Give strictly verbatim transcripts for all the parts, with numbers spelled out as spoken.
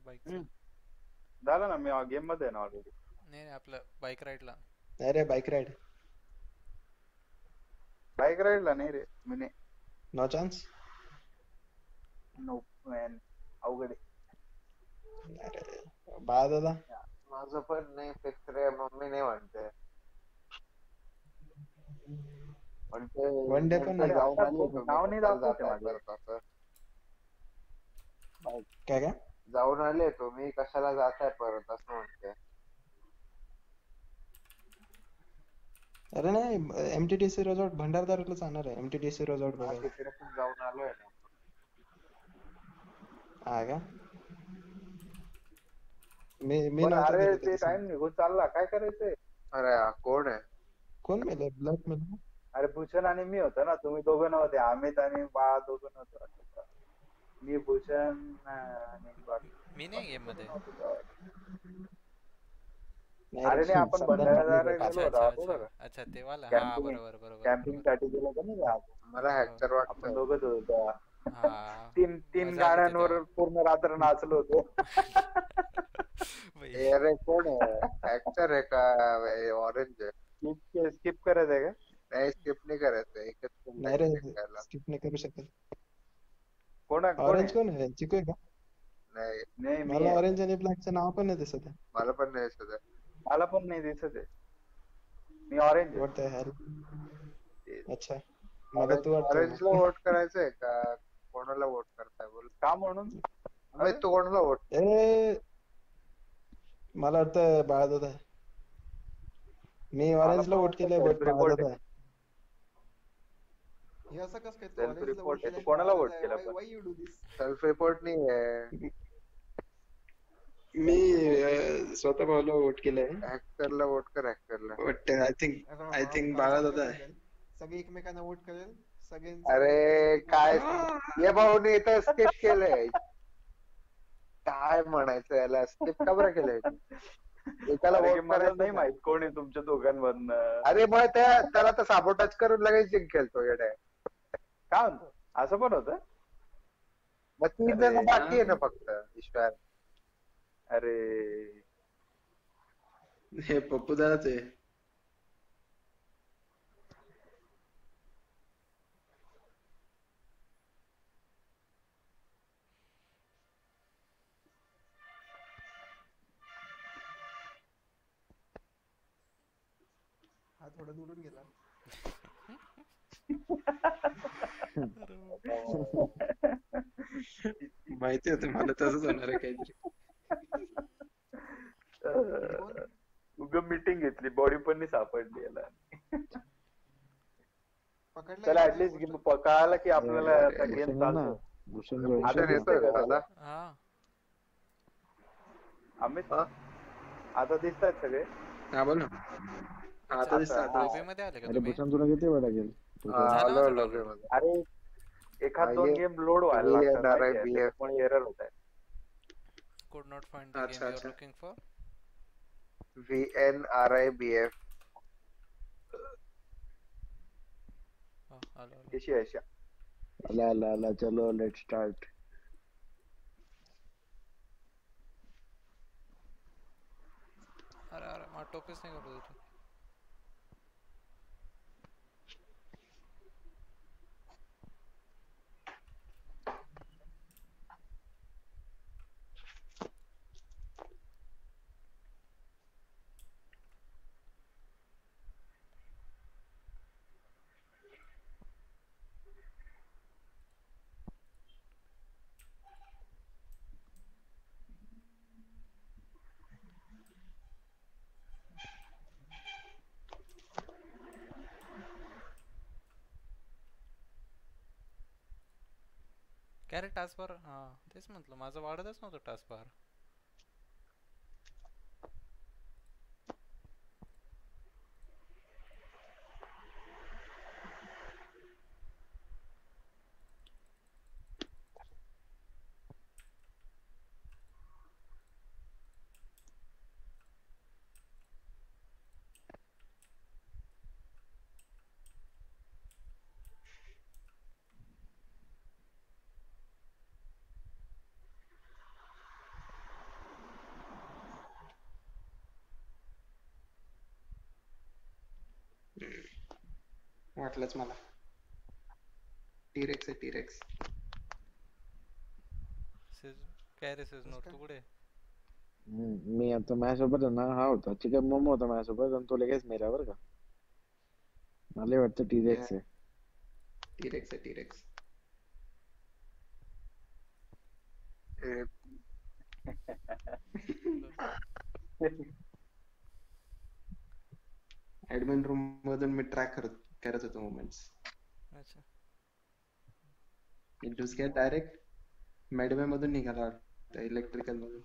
बाईकचं. झालं ना, मी गेम मध्ये आहे ना ऑलरेडी. नाही नाही, आपलं बाईक राईडला. अरे बाईक राईड. बाईक राईडला नाही रे मी नाही. No chance. नो मॅन, अवघड आहे. अरे बाळा दादा. माझं पण नाही फिक्स रे, मम्मी नाही म्हणते. पण ते वन डे पण नेमकं नाही. अरे जाऊन आता आली तुम्ही, नाव नाही कशाला दाखवते जाताय माझं. परत असं? काय काय जाऊन आले तुम्ही, कशाला जाताय परत असं म्हणते. अरे नाही एमटीडीसी रिसॉर्ट भंडारदऱ्याला जाणार आहे. एमटीडीसी रिसॉर्ट हा बघायला. तिकडे पण जाऊन आलोय ना. हा का. मी मी बरं नव्हतो अरे गेलो ते कधी टाइम सांग. निघून चालला, काय करायचंय? अरे हा कोण आहे? कोण मेले ब्लॅक मेल. अरे भूषण आणि मी होतो ना, तुम्ही दोघं नव्हते. अमित आणि बाळा दोघं नव्हते वाटतं. मी भूषण आणि बाकी मी नाही गेम दोघं मध्ये. नव्हते तेव्हा. नाही अरे नाही, रे आपण सध्या नाही मी भंडारदऱ्याला गेलो. गेलो अच्छा होतो अच्छा अच्छा आठवतं का? अच्छा, तेवाला. हा कॅम्पिंग बरोबर बरोबर कॅम्पिंग बरोबर. साठी गेलो होतो ना आपण. मला हो. हॅक्टर आपण वाटतं. दोघंच होतो तेव्हा. हा, तीन तीन मजा आली होती तेव्हा. गाड्यांवर पूर्ण रात्र नाचलो होतो. बाई. ए, अरे कोण आहे? हॅक्टर आहे का ऑरेंज आहे? स्किप स्किप करायचं आहे का? नाही स्किप नाही करायचं, एकच पण नाही रे लागेल जिंकायला. स्किप नाही करू शकत. कोण आहे- कोण ऑरेंज आहे? कोण आहे चिकू आहे का. नाही नाही मी मला आहे. ऑरेंज आणि ब्लॅकचं नाव पण नाही दिसत आहे. मला पण नाही सुद्धा. मला पण नाही दिसत आहे. मी ऑरेंज आहे. What the hell. अच्छा मला ऑरेंज तू वाटतोय ऑरेंजला मग. वोट करायचंय का? कोणाला वोट करताय बोल. का म्हणून? मी तू कोणाला वोट? ए मला वाटतं बाळादादा आहे. मी मला ऑरेंजला पण वोट वाटतं केलंय सेल्फ बट रिपोर्ट बाळादादा आहे. आहे. हे असं कसं काय? तू सेल्फ ऑरेंजला वोट रिपोर्ट आहे. तू केलं, कोणाला वोट बाळाला केला वाय पण? Why you do this? Self report नाही आहे. मी अं, स्वतः भाऊला वोट केलंय. हॅक्टरला वोट कर, हॅक्टरला. But I think I think बाळादादा आहे. सगळे एकमेकांना वोट करेल. अरे सगळ्यांचं काय ये भाऊने इथं स्किप केलंय. काय म्हणायचं याला, स्किप का बरं केलंय? एकाला अरे की वोट मला करायचं नाही का? माहित कोण आहे तुमच्या दोघांमधनं. अरे मग त्या त्याला तर साबोटाच करून लगेच जिंकेल तो येड्या. काय म्हणतो? असं पण होतं? मग तीन जण बाकी आहे ना फक्त ईश्वर. अरे हे पप्पू दादाच आहे. हा थोडा दुरून गेला. माहिती होतं मला तसंच होणार आहे काहीतरी. हे कोण? उग मीटिंग घेतली, बॉडी पण नाही सापडली याला. पकडला चला गेला ऍटलीस्ट गोष्ट. कळालं की आपल्याला आता गेम भूषण चालतो. ना भूषण आता भूषण दिसतंय येतोय का दादा? सगळं? हा. अमित हा? आता दिसतायत सगळे? हा बोल ना. हा, आता दिसतं आता आता हा. लॉबी दिसतं. मध्ये आले का अरे तुम्ही? भूषण तुला किती वेळ लागेल? हा, झालं आलो माझं लॉबी download. मध्ये. अरे एखाद हा, दोन ये. गेम लोड व्हायला ये लागतात येणार आहे माहितीये, बी एफ. त्याच्यामुळे एरर होत आहे. Could not find the अच्छा game you are अच्छा. looking for. V N R I B F. हो, आलो आलो. Asia Asia. आला आला आला चलो लेट स्टार्ट. अरे अरे मला टोपीच नाही करू देत. काय रे टास्क बार? हा तेच म्हटलं, माझं वाढतच नव्हतं टास्क बार. वाटलंच मला. टिरेक्स आहे टिरेक्स. सिज काय रे सिजनोर काय? तू कुठे आहे? हम्म, मी आता माझ्यासोबत आहे ना हा होता चिकन मोमो होता माझ्यासोबत आणि तो लगेच मेला बरं का. मला वाटतं टिरेक्स आहे. टिरेक्स आहे टिरेक्स. ए, ऍडमिन रूम मधून मी ट्रॅक करत करत होतो मुवमेंट्स. अच्छा इंटूस काय डायरेक्ट मेडवे मधून निघाला वाटतं इलेक्ट्रिकल मधून.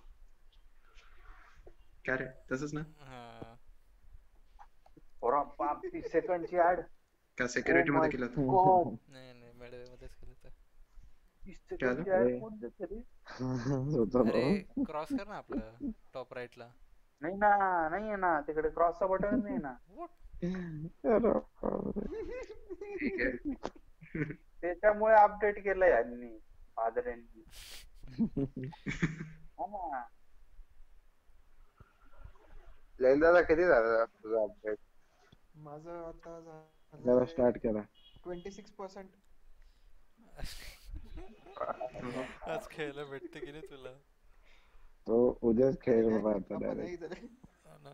काय रे तसंच ना? हा ओरा बाप तीस सेकंडची ऍड. का ओ सिक्युरिटी माय मध्ये केलं होतं? गॉड. नाही नाही मेडवे मध्येच केलं तर. तीस काय सेकंडची झालं? ऍड कोण देते रे? होता अरे भाऊ. क्रॉस कर ना आपलं टॉप राईटला. नाही ना, नाहीये ना तिकडे क्रॉसचा बटन नाही ना. अरे बापरे. ठीक आहे. त्याच्यामुळे अपडेट केलंय यांनी पादऱ्यांनी. हा ना. लैल दादा किती झालं तुझं अपडेट? माझं आता जरा झालंय स्टार्ट करा. Twenty six percent. आज खेळायला भेटते की नाही तुला? तो उद्याच खेळेल बाबा आता आपण डायरेक्ट. नाही झाले. हा ना.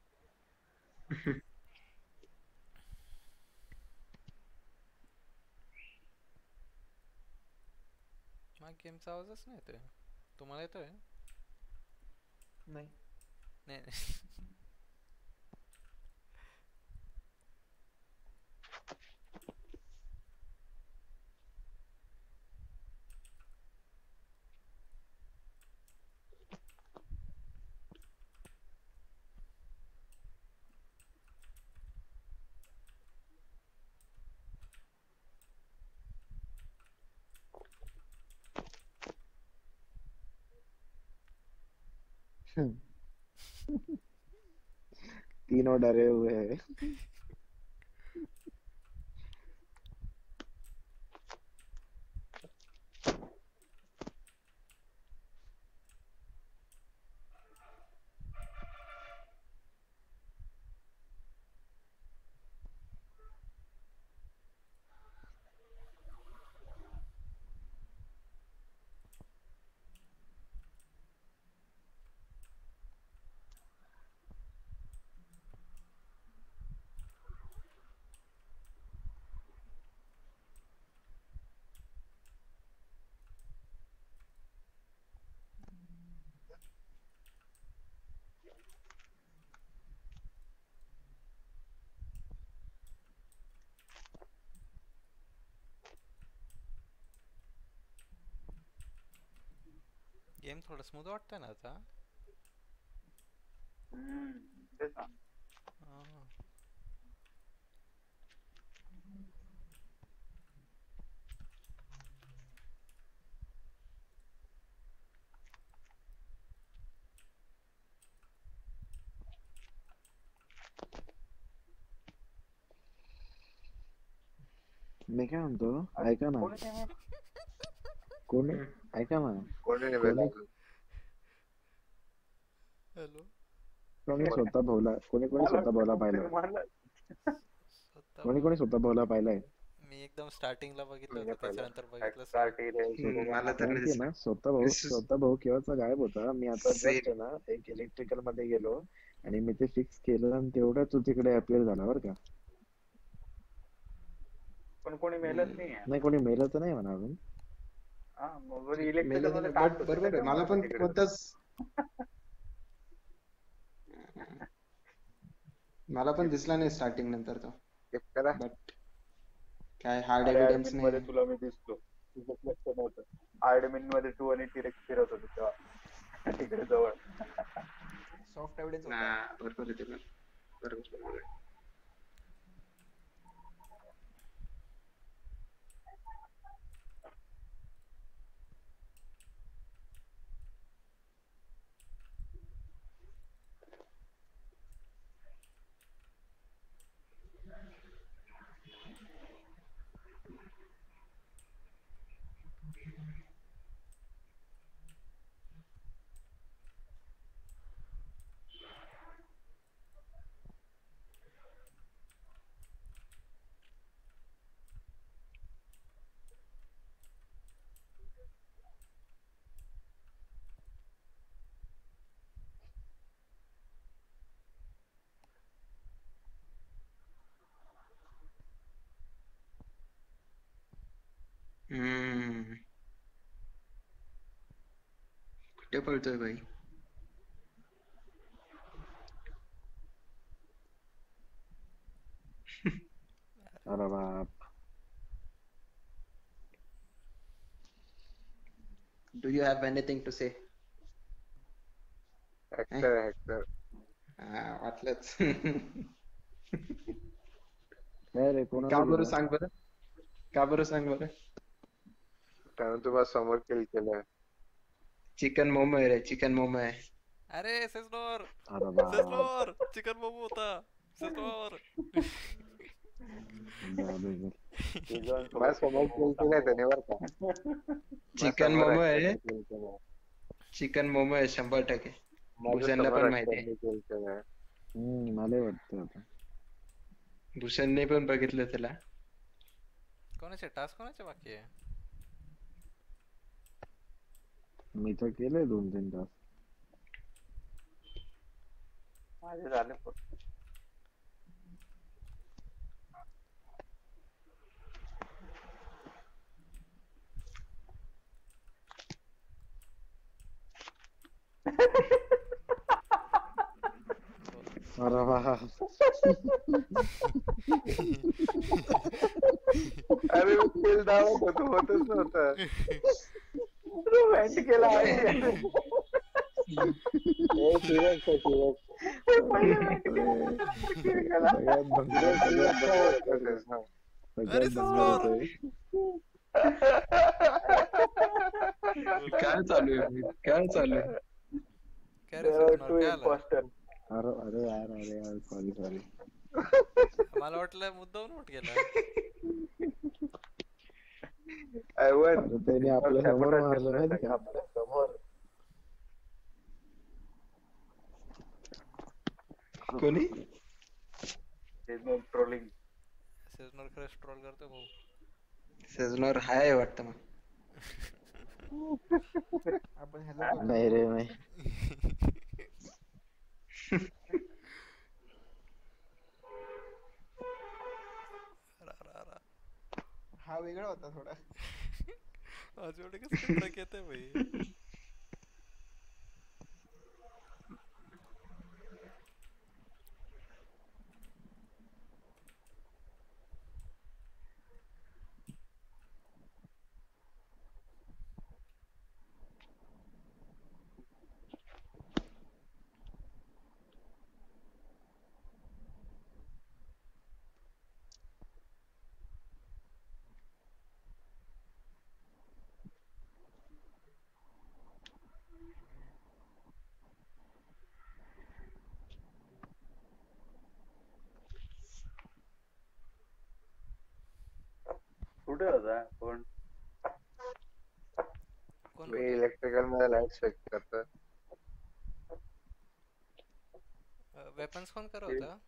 मग गेमचा आवाजच नाही येतोय. तुम्हाला येतोय? नाही. नाही नाही. तीनों डरे हुए हैं. गेम थोडं स्मूथ वाटतंय ना आता? हम्म, तेच ना. हा. मी काय म्हणतो ऐका ना. कोणी नाही कोणी ऐका ना. कोणी नाही कोणी भेटलं. हॅलो कोणी स्वतः भाऊला कोणी कोणी स्वतः भाऊला पाहिलं. मला स्वतः कोणी कोणी स्वतः भाऊला पाहिलंय. मी एकदम स्टार्टिंगला बघितलं मी होतं पाहिलं. त्याच्यानंतर बघितलंच नाही. साठी रे. हम्म, मला तर कारण की ना स्वतः भाऊ This is- स्वतः भाऊ केव्हाचा गायब होता. मी आता Same. जस्ट ना एक इलेक्ट्रिकल मध्ये गेलो आणि मी ते फिक्स केलं आणि तेवढं तू तिकडे अपिअर झाला बरं का. पण कोणी मेलच नाही आहे. नाही कोणी मेलं तर नाही म्हणा अजून. हा, मग इलेक्ट्रिकल मेलं मध्ये तर- टाक but होतं बरोबर आहे मला त्याच्यामुळे पण तिकडे. कोणताच मला पण दिसला नाही स्टार्टिंग नंतर तो. चेक करा. बट काय हार्ड अरे एव्हिडन्स admin मध्ये नाही. तुला मी दिसतो. तुझं लक्ष नव्हतं. ऍडमिन मध्ये तू आणि टिरेक्स फिरत होते तेव्हा तिकडे जवळ. सॉफ्ट एव्हिडन्स ना होता. बरोबर आहे ते पण. बरोबर बरोबर आहे. कुठे पळतोय भाई? अरे बाप. Do you have anything to say? Hector Hector वाटलंच. काय रे कोणाला का बरं दिला? सांग बरं? का बरं सांग बरं? त्यानं तुम्हाला समोर किल केलं. चिकन मोमो आहे रे, चिकन मोमो आहे. अरे सेजनोर अरे बाप. सेजनोर चिकन मोमो होता सेजनोर. जाऊ दे रे. मला समोर किल केलंय त्याने बरं का. चिकन समोर मोमो आहे, हॅक्टरने kill केलंय. चिकन मोमो आहे शंभर टक्के. माझ्या भूषणला समोर पण माहिती आहे. हॅक्टरने kill केलंय. हम्म मला वाटतं आता. भूषणने पण बघितलं त्याला. कोणाचे टास्क कोणाचे बाकी आहे? मी तर केलंय दोन तीन तास. माझे झाले पण. अरे बाप. अरे किल दावत होतो होतच नव्हतं. रोमॅन्टिक केला आहे. ए, T-Rex आहे, T-Rex. सगळ्यात भंगार सगळ्यात तेच ना. अरे सगळ्यात भंगार सर. होतोय. काय चालू आहे? काय चालू आहे? काय रे There are सेजनोर two काय आलं? imposter. अरे अरे यार अरे यार सॉरी सॉरी. मला वाटलं मुद्दाम नोट केला. I won. अरे त्याने आपल्या समोर मारलं माहिती का? आपल्या समोर. कोणी? ट्रोलिंग. सेजनोर खरंच ट्रोल करतो भाऊ. सेजनोर हाय वाटतं मग. आपण हॅलो नाही रे नाही. रा, रा, रा. हा वेगळा होता थोडा. आज एवढे कसं ब्रेक येते भाई. कुठे होता कोण? कोण मी इलेक्ट्रिकल मध्ये लाईट चेक करतो. वेपन्स कोण करत होता?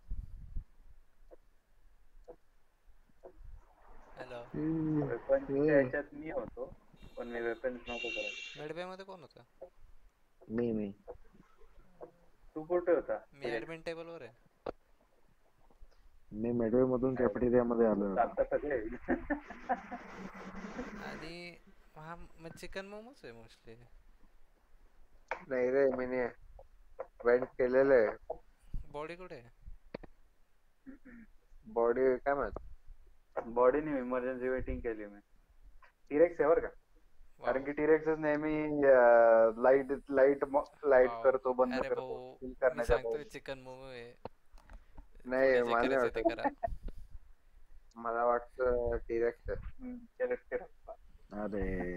हॅलो वेपन्सच्या ह्याच्यात मी होतो पण मी वेपन्स नव्हतो करत. मेडबे मध्ये कोण होता? मी मी तू कुठे होता? मी ऍडमिन टेबल वर आहे. मी मेडवे मधून कॅफेटेरिया मध्ये आलो. आता सगळे आणि हा मग चिकन मोमोज आहे मोस्टली. नाही रे मी वेंट केलेलं आहे. बॉडी कुठे आहे? बॉडी काय माहित. बॉडीने इमर्जन्सी वेटिंग केली मी. टिरेक्स आहे बरं का. कारण की टिरेक्सच नेहमी लाईट लाईट लाईट वाव. करतो बंद अरे करतो भाऊ kill मी करण्याच्या सांगतोय भाऊ. चिकन मोमो आहे. नाही जे मला नाही करायचं ते वाटत. करा. मला वाटतं टिरेक्स आहे. हम्म, टिरेक्स टिरेक्स. अरे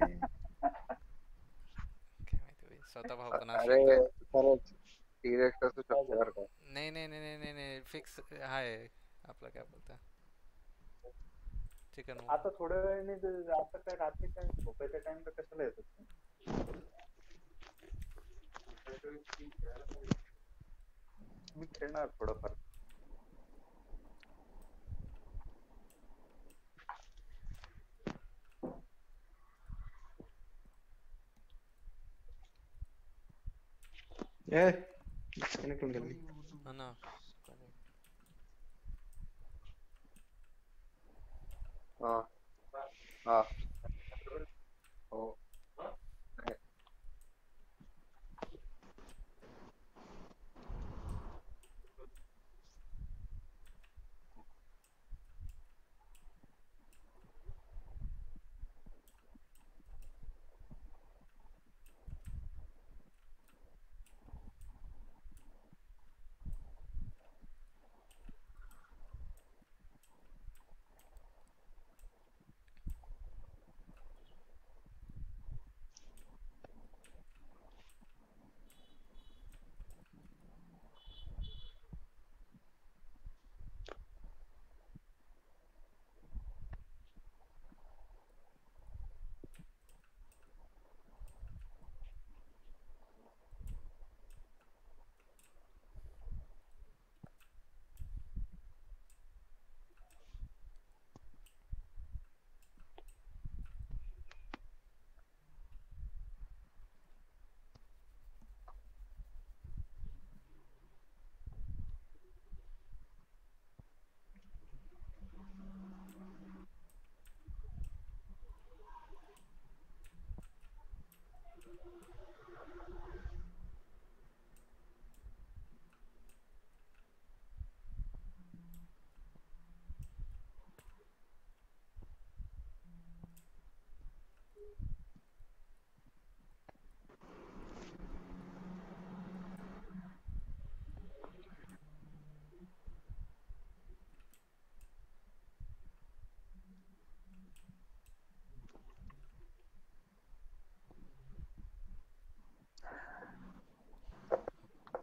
काय माहिती भाई स्वतः भाव पण असू अरे शकतो. खरंच टिरेक्स असू शकतो बरं का. नाही नाही नाही नाही नाही नाही फिक्स हाय आपला काय बोलता चिकन मोमो. आता थोड्या वेळाने ते- आता काय रात्री काय झोपायच्या टाइम तर कशाला येतो? मी खेळणार थोडंफार. ए डिस्कनेक्ट होऊन गेली. हा ना हा हा हो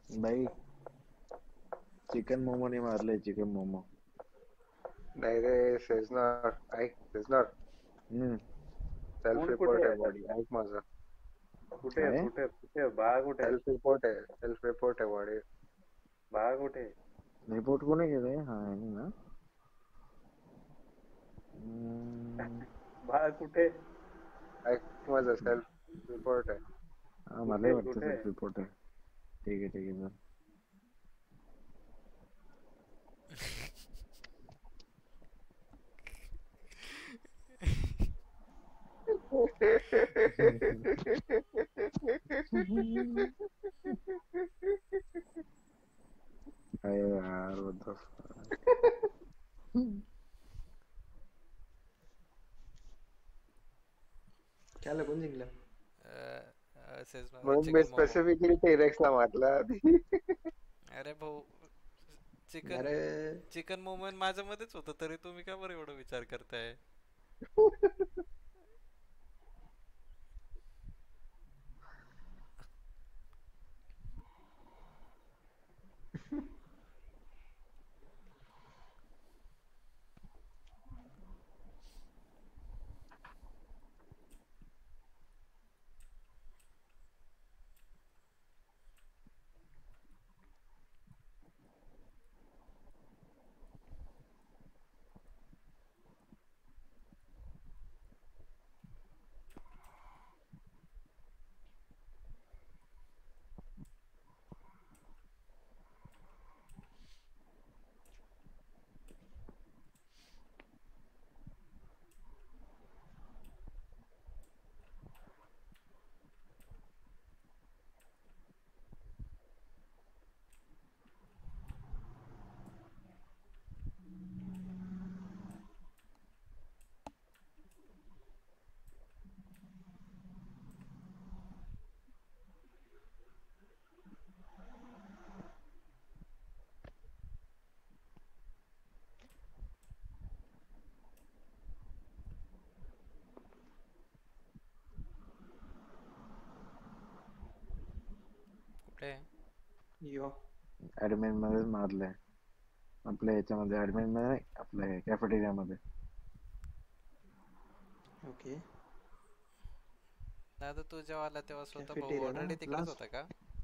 भाई चिकन मोमो ने मारले चिकन मोमो. नाही रे सेजनर ऐक सेजनर हम्म. सेल्फ कोण रिपोर्ट कुठे आहे आहे? बॉडी ऐक माझं कुठे आहे? काय? कुठे आहे? कुठे आहे? बाळा कुठे आहे? सेल्फ रिपोर्ट आहे सेल्फ रिपोर्ट आहे बॉडी बाळा कुठे आहे? रिपोर्ट कोणी केलंय? हा आहे ना. हम्म. बाळा कुठे आहे? ऐक माझं सेल्फ रिपोर्ट आहे हा कुठे मलाही आहे? वाटतं कुठे आहे? सेल्फ रिपोर्ट आहे. ठीक आहे ठीक आहे चल. अरे यार what the fuck. काय कोण जिंकलं? म्हणून मी चिकन मोमो. स्पेसिफिकली टेरेक्सला म्हटलं आधी अरे भाऊ चिकन अरे चिकन मोमो माझ्या मध्येच होतं तरी तुम्ही का बरं एवढा विचार करताय? कुठे आहे? यो ऍडमिन मध्येच मारलंय. आपल्या ह्याच्यामध्ये ऍडमिन मध्ये नाही आपल्या कॅफेटेरिया मध्ये. ओके. दादा तू जेव्हा आला तेव्हा स्वतः भाऊ Cafeteria ना? ऑलरेडी तिकडेच Last- होता का?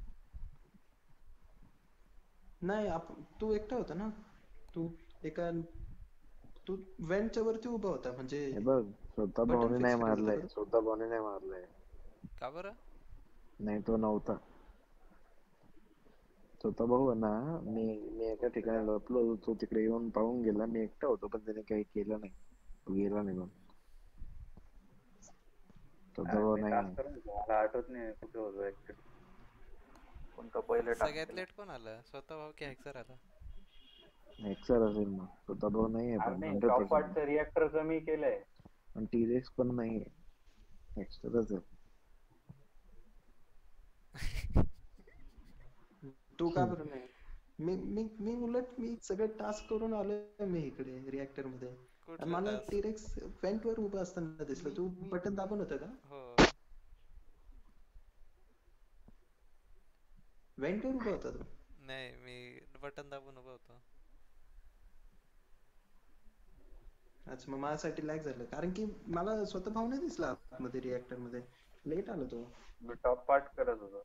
नाही आप तू एकटा होता ना. तू एका तू वेंटच्या वरती उभा होता म्हणजे हे बघ स्वतः Button भाऊने fix नाही करत मारलंय. होता का? स्वतः भाऊने नाही मारलंय. का बरं? नाही तो नव्हता. स्वतः भाऊ आहे ना. मी मी एका ठिकाणी लपलो होतो. तो तिकडे येऊन पाहून गेला. मी एकटा होतो पण त्याने काही केलं नाही. तो गेला निघून. स्वतः अरे भाऊ मी नाही. task करत होतो. मला आठवत नाही कुठे होतो actually. कोणता पहिले task सगळ्यात केला? लेट कोण आलं? स्वतः भाऊ की हॅक्सर आला? एक्सर असेल मग. स्वतः भाऊ नाही आहे अरे पण नाही हंड्रेड टॉप पर्सेंट. पार्टचं रिएक्टर कमी केलंय. पण टीरेक्स पण नाही आहे. एक्सरच आहे. तू का बरं नाही? मी मी मी उलट मी सगळे टास्क करून आलोय मी इकडे रिएक्टर मध्ये. आणि कुठलं मला task? टिरेक्स वेंट वर उभा असताना दिसलं. तू बटन दाबून होता का? हो. वेंट वर उभा होता तू. नाही मी बटन दाबून उभा होतो. अच्छा मग माझ्यासाठी लॅग झालं कारण की मला स्वतः भाव नाही दिसला आतमध्ये रिएक्टर मध्ये. लेट आलो तो. मी टॉप पार्ट करत होतो.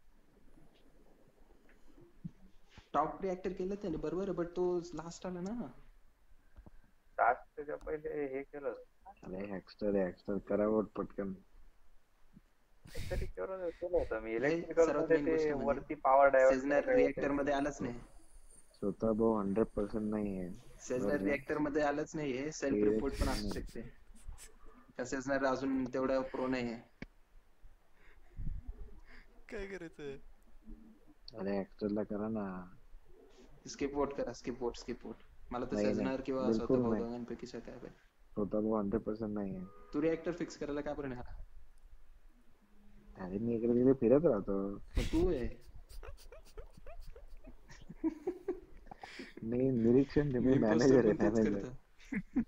टॉप रिएक्टर केलं त्याने बरोबर आहे बट तो लास्ट आला ना. टास्क त्याच्या पहिले हे केलं. अरे हॅक्स्टर आहे हॅक्स्टर करावं पटकन. काहीतरी केलं केलं होतं मी हे इलेक्ट्रिकल सर्वात मध्ये main ते गोष्ट म्हणजे वरती पॉवर सेजनर डायव्हर्टर रिएक्टर मध्ये आलाच नाही. स्वतः भाऊ हंड्रेड पर्सेंट नाही आहे. सेजनर रिएक्टर मध्ये आलंच नाहीये. सेल्फ T-Rex रिपोर्ट पण असू नाही. शकते. का सेजनर अजून तेवढा प्रो नाहीये. काय करायचं? अरे हॅक्स्टरला करा ना. स्किप वोट करा स्किप वोट स्किप वोट. मला तर नाही, नाही. सेजनर किंवा बिलकुल स्वतः भाऊ नाही. दोघांपैकी काय पाहिजे. स्वतः भाऊ हंड्रेड पर्सेंट नाही आहे. तू रिएक्टर फिक्स करायला का बरं नाही आला? अरे मी इकडे तिकडे फिरत राहतो. मग तू आहे. मी निरीक्षण मी Imposter मॅनेजर आहे पण तेच मॅनेजर. करतं.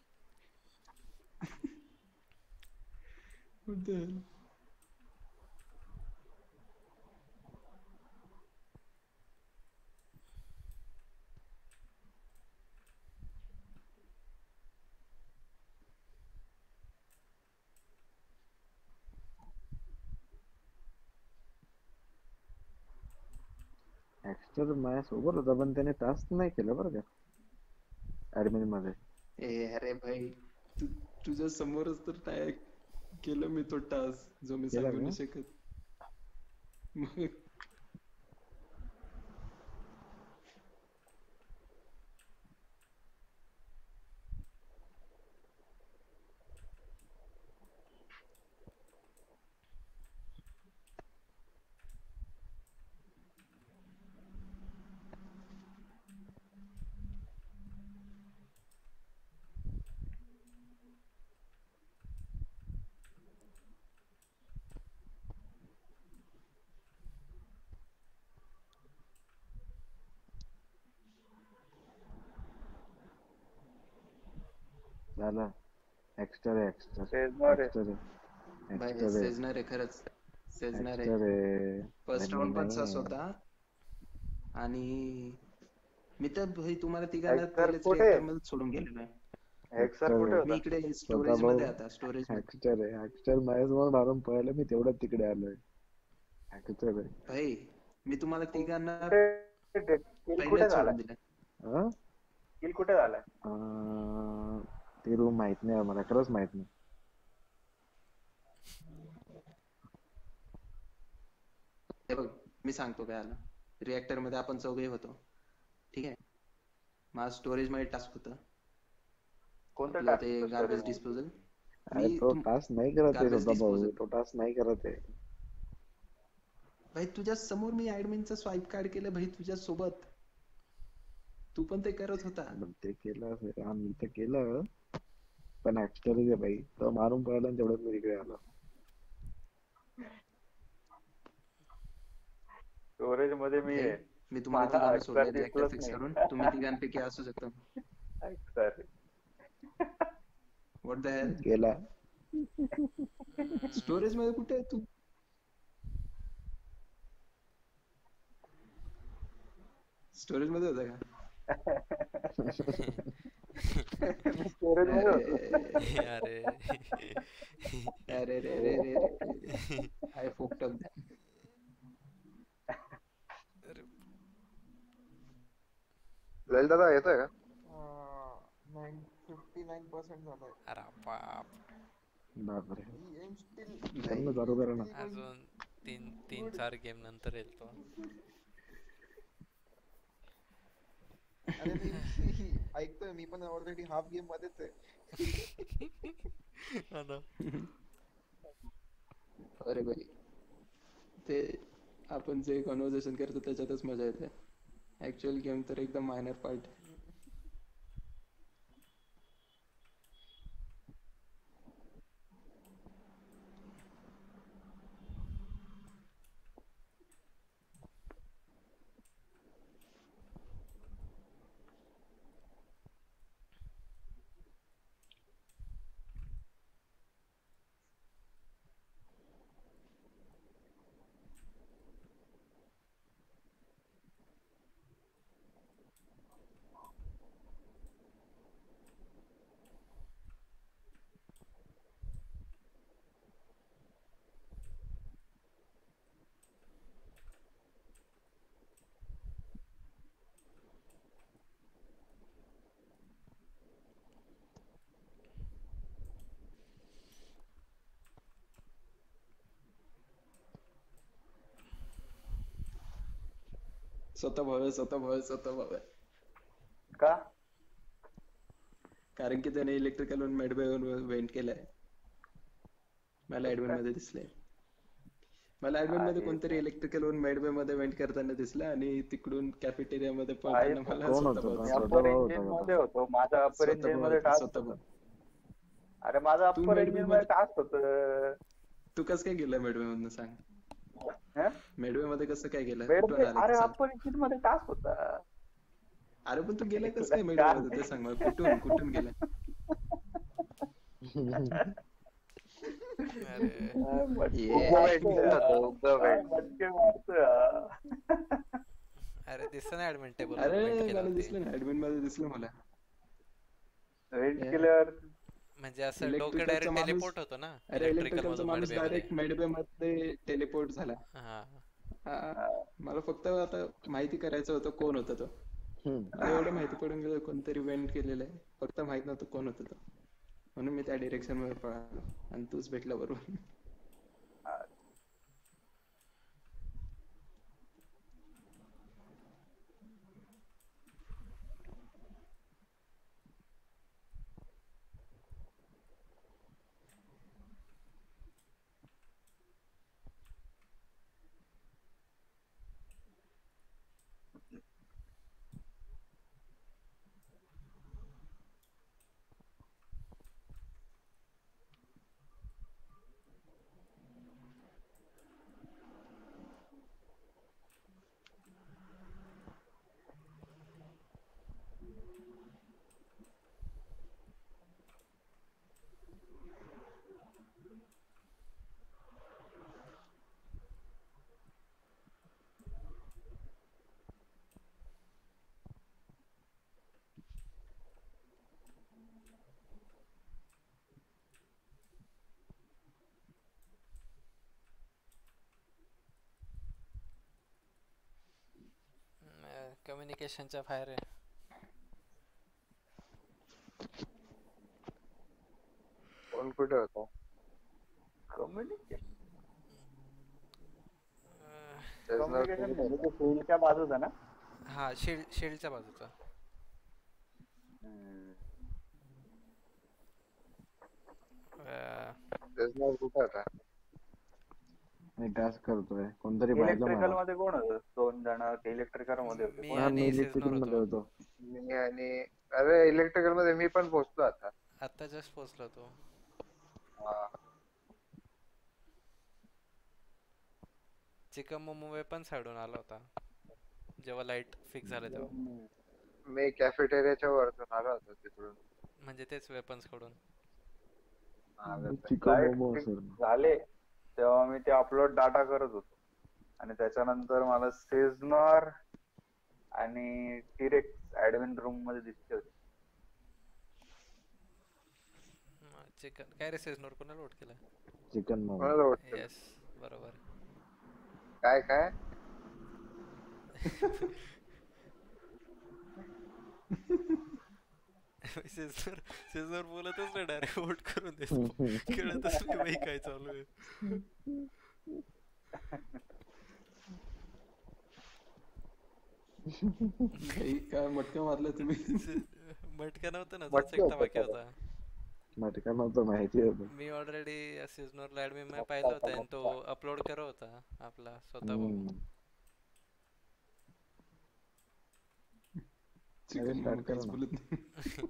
What the hell? ऍक्टर माझ्यासोबत होता पण त्याने टास्क नाही केलं बरं का ऍडमिन मध्ये. ए अरे भाई तू तुझ्या समोरच तर काय केलं मी तो टास्क जो मी केला सांगू का? नाही शकत. मग झालं ऍक्टर आहे ऍक्टर सेजनर आहे. ऍक्टर आहे भाई ऍक्टर आहे सेजनर आहे खरंच सेजनर आहे. ऍक्टर आहे. फर्स्ट आणि राऊंड पण नाही सस आहे. होता आणि मी तर भाई तुम्हाला तिघांना Hector पहिलेच कुठे? reactor मध्येच सोडून गेलेलो आहे. हेक्सर कुठे मी होता? इकडे स्टोरेज मध्ये आता स्टोरेज मध्ये. ऍक्टर आहे ऍक्टर माझ्यासमोर मारून पळालं मी तेवढं तिकडे आलोय. ऍक्टर आहे. भाई मी तुम्हाला तिघांना किल कुठे पहिलेच झाला? सोडून दिलं. हा? किल कुठे झालाय? अं, ते रूम माहित नाही मला खरंच माहित नाही. हे बघ मी सांगतो काय आलं. रिएक्टर मध्ये आपण चौघे होतो ठीक आहे. माझं स्टोरेज मध्ये टास्क होतं कोणतं आपलं टास्क ते होतं गार्बेज storage? डिस्पोजल. अरे मी तो तुम- टास्क नाही करत आहे garbage स्वतः भाऊ disposal. तो टास्क नाही करत आहे. भाई तुझ्या समोर मी ऍडमिनचं स्वाईप कार्ड केलं भाई तुझ्या सोबत. तू पण ते करत होता. पण ते केलं असेल आम्ही तर केलं पण ऍक्टर आहे बाई तो मारून पळाला आणि तेवढ्यात मी तिकडे आलो. स्टोरेज मध्ये मी आहे. मी तुम्हाला मला तिघांना expert सोडले रिएक्टर दिसलंच फिक्स नाही. करून. तुम्ही तिघांपैकी असू शकता. Hector. What the hell. गेला स्टोरेज मध्ये कुठे आहे तू. स्टोरेज मध्ये होता का. मी स्टोरेज मध्ये होतो. अरे अरे रे रे रे आय फुकट अप. ललित दादा येतोय का? फिफ्टी नाईन पर्सेंट झालाय. अरे बाप. बापरे He aims still कर ना चालू करा ना. अजून तीन तीन चार गेम नंतर येईल तो. अरे मी ऐकतोय मी पण ऑलरेडी हाफ गेम मध्येच आहे. हा ना. अरे भाई ते आपण जे कन्व्हर्सेशन करतो त्याच्यातच मजा येते. ऍक्च्युअल गेम तर एकदम मायनर पार्ट. स्वतः भावे स्वतः भावे स्वतः भावे. का? कारण की त्याने इलेक्ट्रिकल मेडबेवरून वेंट केलंय. मला ऍडमिन मध्ये दिसले. मला ऍडमिन मध्ये अरे कोणतरी इलेक्ट्रिकल वरून मेडबे मध्ये वेंट करताना दिसलं आणि तिकडून कॅफेटेरिया मध्ये आहे पळताना पण मला कोण स्वतः होतं? भाऊ- मी स्वतः अप्पर भाऊ इंजिन होता का? मध्ये होतो. माझा अप्पर स्वतः इंजिन भाऊ मध्ये होता, टास्क स्वतः होतं. भाऊ. अरे माझा तू अप्पर Medway इंजिन मध्ये मध्ये- टास्क होतं. तू कसं काय गेलं मेडवे मधून सांग. हं? मेडवे मध्ये कसं काय गेलं बेड कुठून आलं अरे ते सांग. अप्पर इंजिन मध्ये टास्क होता. अरे पण तू गेला कसं काय मेडवे मध्ये ते सांग मला. कुठून कुठून गेला. अरे मटके मारतोय हा. अरे दिसत नाही ऍडमिन टेबल. अरे मला दिसलं ना ऍडमिन मध्ये दिसलं मला. Wait Yeah. केल्यावर म्हणजे असं डोकं Electricalचा डायरेक्ट माणूस- टेलिपोर्ट होतो ना अरे इलेक्ट्रिकल इलेक्ट्रिकलचा मधून माणूस मेडबे मध्ये. डायरेक्ट मेडबे मध्ये टेलिपोर्ट झाला. हा हा, मला फक्त आता माहिती करायचं होतं कोण होता तो. हम्म. मला एवढं माहिती पडून गेलं कोणतरी वेंट केलेलं आहे, फक्त माहित नव्हतं कोण होतं तो. म्हणून मी त्या डिरेक्शन मध्ये पळालो आणि तूच भेटला बरोबर. कम्युनिकेशनच्या बाहेर आहे. कोण कुठे होता? कम्युनिकेशन अं, There's no कम्युनिकेशन clue. म्हणजे फील्डच्या बाजूचा ना. हा शिल्ड शिल्डच्या बाजूचा. हम्म. अं, There's no कुठे होता? मी टास्क करतोय, कोणतरी पाहिलं इलेक्ट्रिकल मला. मध्ये कोण होतं? दोन जण इलेक्ट्रिकल मध्ये होते. मी कोण? हा, मी आणि इलेक्ट्रिकल सिजनर मध्ये होतो. होतो. मी आणि अरे इलेक्ट्रिकल मध्ये मी पण पोहोचलो आता. आता जस्ट पोहोचलो तो. हा. चिकन मोमो वेपन साईडून आला होता जेव्हा लाईट फिक्स झाले तेव्हा. हम्म. मी कॅफेटेरियाच्या वरतून आलो होतो तिकडून. म्हणजे तेच वेपन्स कडून. हा, वेळ. चिकन लाईट मोमो फिक्स असेल. झाले तेव्हा मी ते अपलोड डाटा करत होतो आणि त्याच्यानंतर मला सेजनॉर आणि टिरेक्स ऍडमिन रूम मध्ये दिसले होते. चिकन काय रे सिजनर कोणाला वोट केलं? चिकन मोमो. कोणाला वाटतं? येस बरोबर. काय काय? सिजनर सिजनर बोलतच नाही, डायरेक्ट वोट करून देतो. कळतच नाही बाई काय चालू आहे. काही काय मटका मारला तुम्ही? मटका नव्हता ना, तोच मटका एकटा होता बाकी त्याला. होता. मटका नव्हतं, माहिती होतं. मी ऑलरेडी सिजनरला ऍडमिन मध्ये मटका पाहिलं होतं होता, आणि तो मटका. अपलोड करत होता आपला स्वतः बघून. हम्म. चिकन अरे, मोमो start काहीच करा ना. बोलत नाही.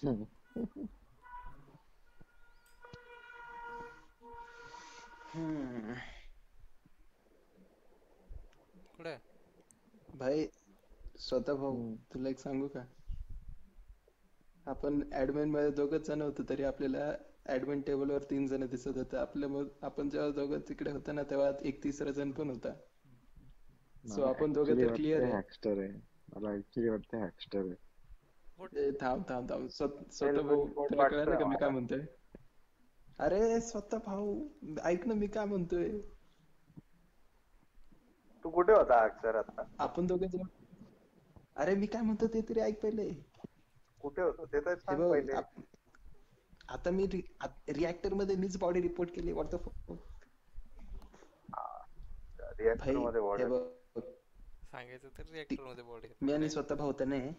हम्म. कुठे भाई स्वतः भाऊ हम्म. तुला एक सांगू का आपण ऍडमिन मध्ये दोघच जण होतो तरी आपल्याला ऍडमिन टेबल वर तीन जण दिसत होते आपल्या मग आपण जेव्हा दोघं तिकडे होतो ना तेव्हा एक तिसरा जण पण होता सो मला आपण दोघं ऍक्च्युली तर क्लिअर वाटतं आहे हॅकस्टर आहे मला ऍक्च्युली वाटतं हॅकस्टर आहे ए, थांब थांब थांब स्वत- तेल स्वतः भाऊ बिलकुल तुला कळलं वाटतंय का मी काय मला. म्हणतोय अरे स्वतः भाऊ ऐक ना मी काय म्हणतोय तू कुठे होता अक्षर आता? आपण दोघं जण अरे मी काय म्हणतो ते तरी ऐक पहिले कुठे होतो ते तर हे सांग बघ पहिले. आप- आता मी रिएक्टर मध्ये मीच बॉडी रिपोर्ट केली व्हॉट द रिएक्टर भाई मध्ये हे वॉर्डर. बघ सांगायचं तर रिएक्टर मध्ये बॉडी मी आणि स्वतः भाऊ तर नाही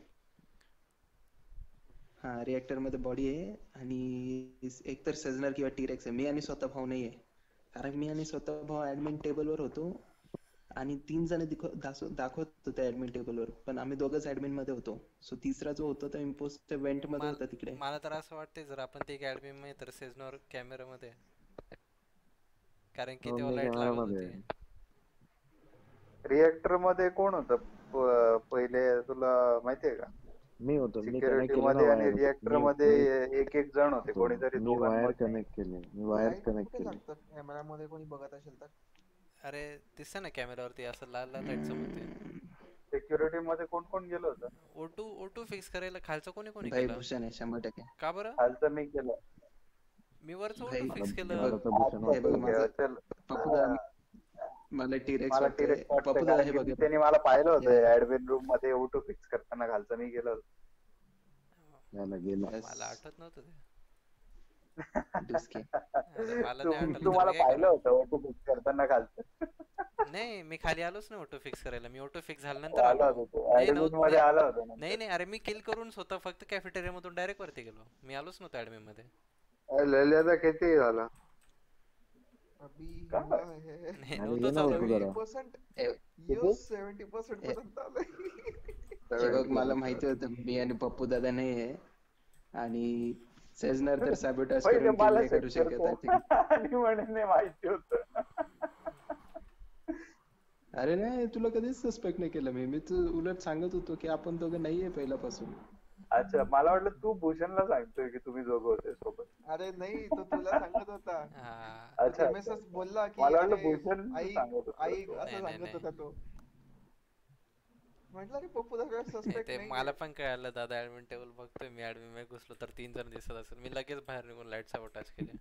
हा रिएक्टर मध्ये बॉडी आहे आणि एक तर सजनर किंवा टीरेक्स आहे मी आणि स्वतः भाऊ नाही आहे कारण मी आणि स्वतः भाऊ ऍडमिन टेबल वर होतो आणि तीन जण दिख- दासो- दाखवत होते ऍडमिन टेबल वर पण आम्ही दोघंच ऍडमिन मध्ये होतो सो तिसरा जो होता तो इम्पोस्ट वेंट मध्ये होता तिकडे मला तर असं वाटतंय जर आपण ते ऍडमिन मध्ये तर सेजनवर कॅमेरा मध्ये आहे. कारण की हो, तेव्हा मी लाईट लागत कॅमेरामध्ये होती रिएक्टर मध्ये कोण होतं प- पहिले तुला माहितीये का? मी होतो मी कनेक्ट सिक्युरिटी केलं ना मध्ये आणि वायर रिएक्टर मी मध्ये मी एक एक जण होते होतो. कोणीतरी मी वायर दोघांमध्ये. कनेक्ट केले मी वायर लाईट कनेक्ट कुठे केली लागतं कॅमेरामध्ये कोणी बघत असेल तर अरे दिसतं ना कॅमेरावरती असं लाल लाल लाईट चमकते सिक्युरिटी मध्ये कोण कोण गेलं होतं? ओटू ओटू फिक्स करायला खालचं कोणी कोणी भाई केलं भूषण आहे शंभर टक्के का बरं खालचं मी केलं. मी वरचं भाई, ओटू फिक्स मला केलं मला तर भूषण हे बघ वाटतं. माझं चल. पप्पू दादा मला टीरेक्स मला वाटतंय टिरेक्स वाटतं पप्पू दादा कारण हे की बघ हे बघ. त्यांनी मला पाहिलं होतं हे- ऍडमिन रूम मध्ये ओटो फिक्स करताना खालचं मी गेलो होतो. याला गेला Yes. मला आठवत नव्हतं ते डुसके. अरे मला तू- नाही आठवलं तर तुम्हाला मी काय पाहिलं करू? होतं ओटो फिक्स करताना खालचं. नाही मी खाली आलोच नाही ऑटो फिक्स करायला मी ऑटो फिक्स झाल्यानंतर आला आलो होता तो नाही ऍडमिन नव्हतं- मध्ये आला होता ना. नाही नाही अरे मी किल करून स्वतः फक्त कॅफेटेरिया मधून डायरेक्ट वरती गेलो मी आलोच नव्हतो ऍडमिन मध्ये लल्याचा किती झाला अभी का? हुआ है नाही अरे नव्हतं ये ना चालू वरती मी. जरा. पर्सेंट ए, यो सेव्हन्टी पर्सेंट पर्यंत आलंय. हे बघ मला माहिती होतं मी आणि पप्पू दादा नाही आहे आणि सेजनर तर सॅबोटाज पहिले करून मला किल करू check शकत करतो. आहे आणि म्हणे नाही माहिती होतं. अरे नाही तुला कधीच सस्पेक्ट नाही केलं मी मी तू उलट सांगत होतो की आपण दोघं नाहीये पहिल्यापासून अच्छा मला वाटलं तू भूषणला सांगतोय की तुम्ही दोघं होते सोबत. अरे नाही तो तुला सांगत होता हा. अच्छा एम एस एस बोलला की मला वाटलं अरे, भूषण आई सांगत होता. आई नाही, असं नाही, सांगत नाही. होता तो म्हटलं की पप्पू दादा सस्पेक्ट ते नाही मला पण कळालं दादा ऍडमिन टेबल बघतोय मी ऍडमिन मध्ये घुसलो तर तीन जण दिसत असेल मी लगेच बाहेर निघून लाईट साबोटाज केले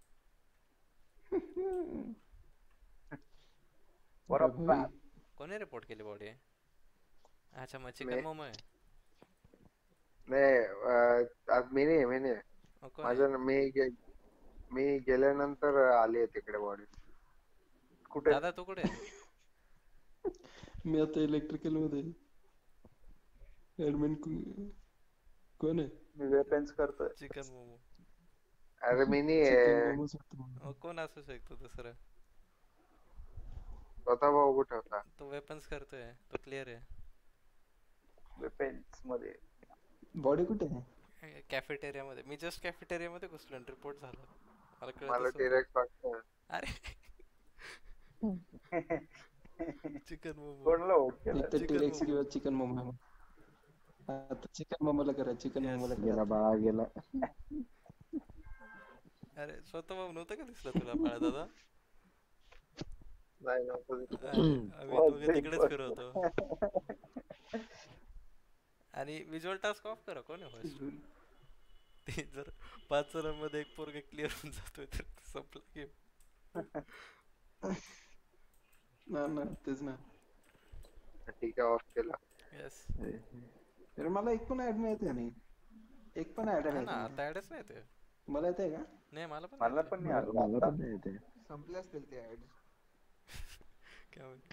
बरोबर. कोणी रिपोर्ट केली बॉडी अच्छा मग मी. चिकन मोमो आहे नाही अं, आज मी नाही मी नाही मग कोण आहे? माझं मी गे- मी गेल्यानंतर आली तिकडे बॉडी कुठे? दादा तू कुठे आहे? मी आता इलेक्ट्रिकल मध्ये ऍडमिन कोण आहे मी वेपन्स करतोय. चिकन मोमो अरे मी नाही चिकन आहे. मोमोज होतं मला. मग कोण असू शकतो दुसरं स्वतः भाऊ कुठे होता तो वेपन्स करतोय तो क्लिअर आहे वेपन्स मध्ये. बॉडी कुठे आहे कॅफेटेरिया मध्ये मी जस्ट कॅफेटेरिया मध्ये घुसलो आणि रिपोर्ट झाला मला मला कळतच नव्हतं. डिरेक्ट वाटतं अरे चिकन मोमो कोणला वोट केलं? एक तर चिकन टिरेक्स मोमो. किंवा चिकन मोमो आता चिकन मोमोला करा चिकन Yes. मोमोला गेला करा बाळा गेला अरे स्वतः भाऊ नव्हतं का दिसलं तुला बाळा दादा नाही नव्हतं दिसलं. अरे, आम्ही दोघे तिकडेच फिरवतो आणि विज्युअल टास्क ऑफ करा कोण आहे host? ते जर पाच जणांमध्ये एक पोरगा क्लिअर होऊन जातोय तर संपला गेम ना ना तेच ना ठीक आहे ऑफ केला येस तर मला एक पण ऍड मिळते नाही एक पण ऍड ना नाही आता ऍडच नाही ते मला येते का नाही मला पण मला नाही पण नाही मला आलं मला आता. पण नाही येते संपले असतील ते ऍड काय माहित.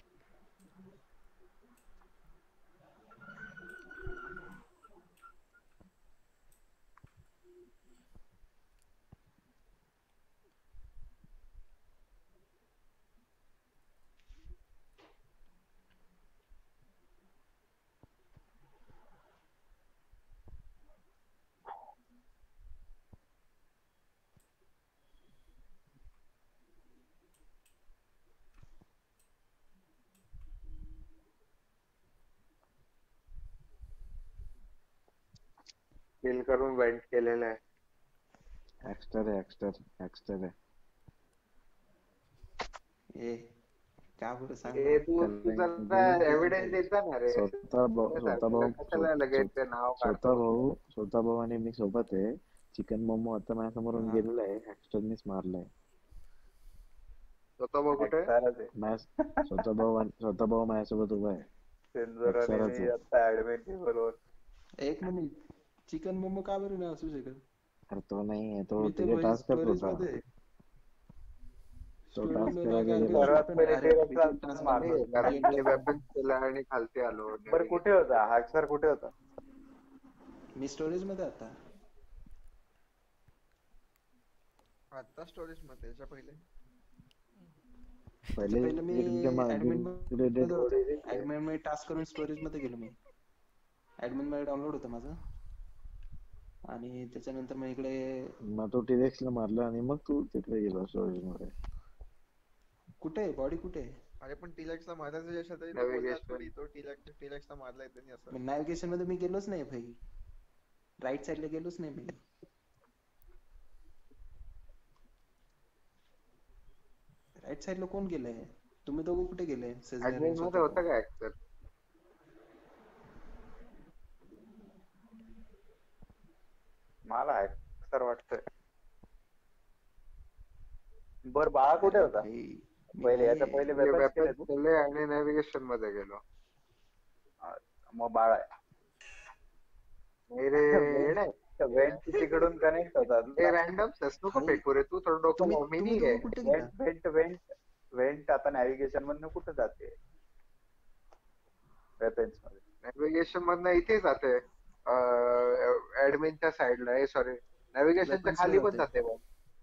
किल करून वेंट केलेलं आहे. ऍक्स्टर आहे ऍक्स्टर ऍक्स्टर आहे. ए का बरं सांग ए ना. तू तू जरा एव्हिडन्स देता ना रे. स्वतः भाऊ स्वतः भाऊ कशाला लगेच ते नाव स्वतः काढतो. भाऊ स्वतः भाऊ आणि मी सोबत आहे. चिकन मोमो आता माझ्यासमोरून हा. गेलेला आहे. ऍक्स्टरनीच मारलाय. स्वतः बघ कुठे Actor आहे. माझ्या स्वतः भाऊ आणि- स्वतः भाऊ माझ्यासोबत उभा आहे. सेन्झर आणि Actor च मी आहे. आता ऍडमिन टेबलवर. एक मिनिट, चिकन मोमो का बरं नाही असू शकत? अरे तो नाही आहे तो मी तर तिथे टास्क करत स्टोरेज होता. मध्ये आहे. तो Storage टास्क मध्ये करायला काय गेला. काय सर्वात पण- पहिले अरे, T-Rex ला task मारलं. मध्ये- कारण मी वेपन केला आणि खालती आलो. बरं कुठे होता हाक्सर कुठे होता? मी स्टोरेज मध्ये आता. आता स्टोरेज मध्ये याच्या पहिले पहिले पहिले मी तुमच्या मागे admin related ऍडमिन मध्ये टास्क करून स्टोरेज मध्ये गेलो मी. ऍडमिन मध्ये डाउनलोड होतं माझं आणि त्याच्यानंतर मग इकडे मग तो टिरेक्सला मारला आणि मग तू तिकडे गेला स्टोरेज मध्ये. कुठे आहे बॉडी कुठे आहे? अरे पण टिलॅक्सला मारायचं यश तरी तो Navigation. बोलला थोडी तो टिलॅक्स टिलॅक्सला मारलाय त्यांनी असं. नॅव्हिगेशन मध्ये मी गेलोच नाही भाई. राईट साईडला गेलोच नाही मी. राईट साईडला कोण गेलंय? तुम्ही दोघं कुठे गेले? सेजनर आणि ऍडमिन मध्ये स्वतः होता भाऊ. का ऍक्टर? मला हाक्सर वाटतंय. बर बाळा कुठे होता? भाई, मी पहिले याच्या नाही- पहिले मी weapons केले वेपन तू? केले आणि नॅव्हिगेशन मध्ये गेलो. मग बाळा आहे. नाही रे येडे. वेंट तिकडून कनेक्ट होतात. हे रॅन्डम नको भाई, फेकू रे तू थोडं डोकं तुम्ही मोमिनी तुम्ही आहे. दोघं कुठे गेला? वेंट वेंट वेंट वेंट आता नॅव्हिगेशन मधनं कुठे जाते? वेपन्स मध्ये. नॅव्हिगेशन मधनं इथे जाते ऍडमिनच्या साइडला. सॉरी नॅव्हिगेशनच्या Weapons खाली ला पण जाते बघ.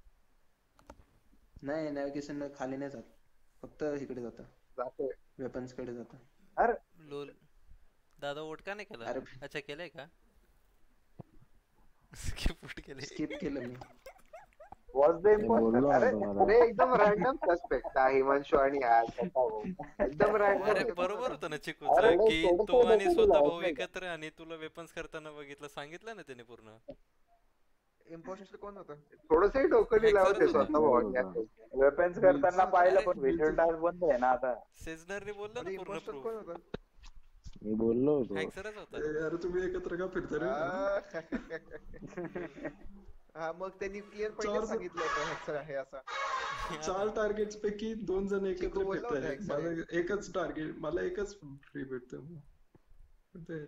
नाही नॅव्हिगेशन खाली नाही जात, फक्त इकडे जातं, जाते. वेपन्स कडे जातं. अरे लोल दादा वोट का नाही केला? अरे. अच्छा केलंय का? स्किप वोट केले. स्किप केलं मी. वॉज द मी बोललो इम्पॉस्टर? अरे तुम्हाला. अरे एकदम रॅन्डम सस्पेक्ट हिमांशू आणि हा स्वतः भाऊ. एकदम अरे रॅन्डम. बरोबर होतं ना चिकूच अरे, की थोडंसं तो आणि डोकं स्वतः लावत भाऊ नाही का? एकत्र आणि तुला वेपन्स करताना बघितलं सांगितलं ना त्याने पूर्ण. इम्पोस्टर कोण होता? थोडंसंही डोकं नाही लावते Hackers स्वतः होता. भाऊ. वेपन्स करताना पाहिलं अरे, पण व्हिडिओ टास्क बंद आहे ना आता. सेजनरने बोललं अरे ना पूर्ण इम्पोस्टर प्रूफ. कोण होता? मी बोललो होतो. हॅक्सरच होता. अरे तुम्ही एकत्र का फिरता रे? हा मग त्यांनी क्लिअर चार पहिले जण- सांगितलं होतं हॅक्सर आहे असं. चार टार्गेट्स पैकी दोन जण चिकू एकत्र बोलला होता फिरताय. एक मला एकच टार्गेट, मला एकच फ्री भेटतं. कुठे?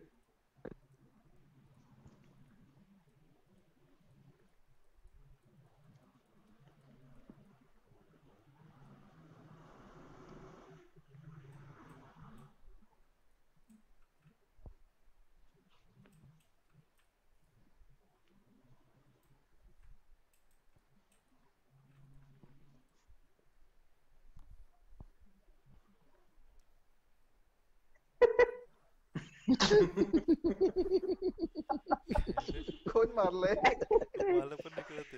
कोण मारलंय? मला पण नाही कळत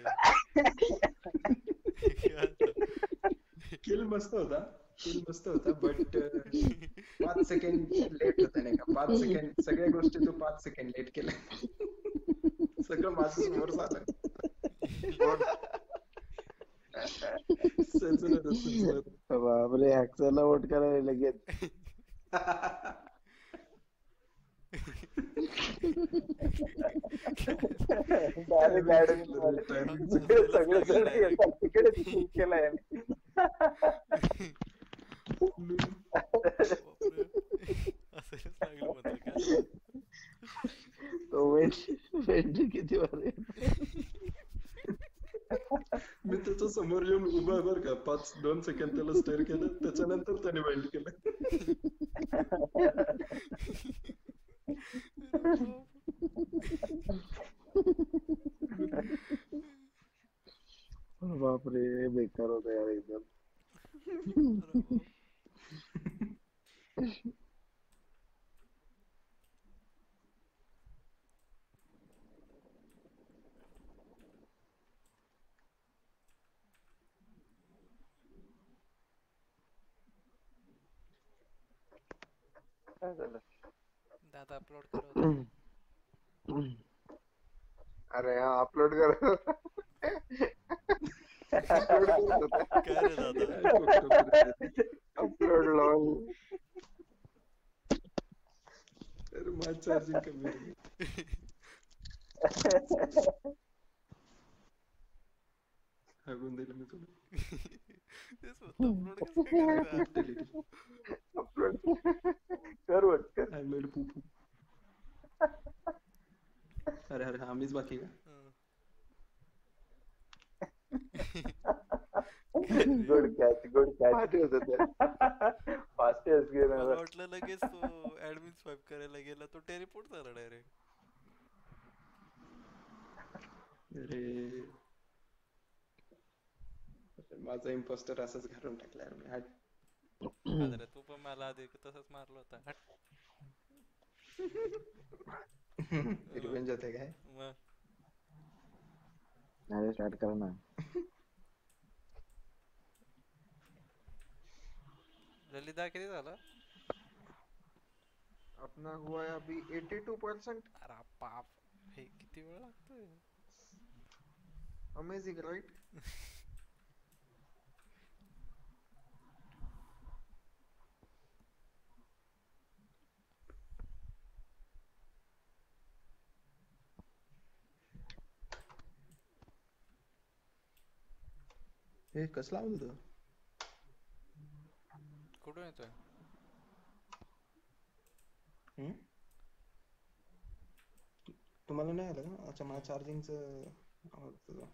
किल मस्त होता, किल मस्त होता, बट पाच सेकंड लेट होता नाही का? पाच सेकंड सगळ्या गोष्टी तू पाच सेकंड लेट केल्या. सगळं माझं समोर झालं. सजलं होतं, सजलं होतं. बापरे हॅक्सरला वोट करायला लगेच. Direct admin मध्ये. सगळे जण येतात तिकडे चूक केलाय. असंच लागलं म्हणतो काय. तो वेट वेट किती वारे. मी त्याच्या समोर येऊन उभा आहे बरं का, पाच दोन सेकंड त्याला स्टेअर केलं, त्याच्यानंतर त्याने वेल्ड केलं. बापरे बेकार होता यार एकदम. काय झालं? दादा अपलोड करत होता. अरे हा अपलोड करत होता. अपलोड करत होता. काय रे दादा काय कोपरा फिरत आहे? Upload lol. अरे माझं चार्जिंग कमी आहे. हागून दिलं मी तुला. तेच म्हणतो अपलोड कसं काय करायचं Delete. अपलोड कर पटकन. I made poo poo. अरे अरे हा मीच बाकी का? हं. Good catch good catch. भारी होतं ते. फास्टेस्ट गेम मला एव्हर. वाटलं लगेच तो ऍडमिन स्वाईप करायला गेला तो टेलिपोर्ट झाला डायरेक्ट. अरे माझा इम्पोस्टर असंच घालून टाकला यार मी. हट. रे तू पण मला आधी तसंच मारलं होता हट. रिवेंज होते काय? मग अरे स्टार्ट कर ना. ललिता किती झालं? अपना हुआ है अभी एटी टू परसेंट. अरे बाप हे किती वेळ लागतोय? Amazing right. हे कसला आवाज होता? कुठून येतोय? हम्म? तुम्हाला नाही आलं का? अच्छा माझ्या चार्जिंगचं आवाज होता.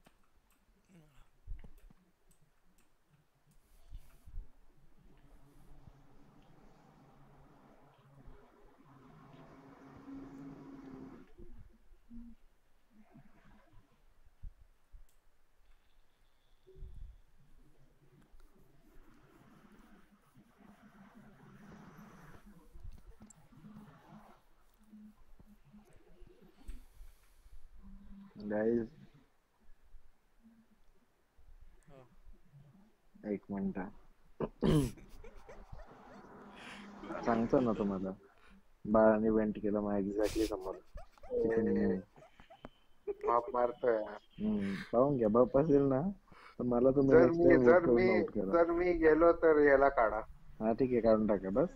गाईज हो. एक मिनिट सांगतो ना तुम्हाला. बाळाने वेंट केलं मग एक्झॅक्टली समोर. माफ मारतोय. हम्म पाहून घ्या बाप असेल ना तर मला तुम्ही जर नेक्स्ट मी टाइम जर वोट मी करून आउट करा. जर मी गेलो तर याला काढा. हा ठीक आहे काढून टाका बस.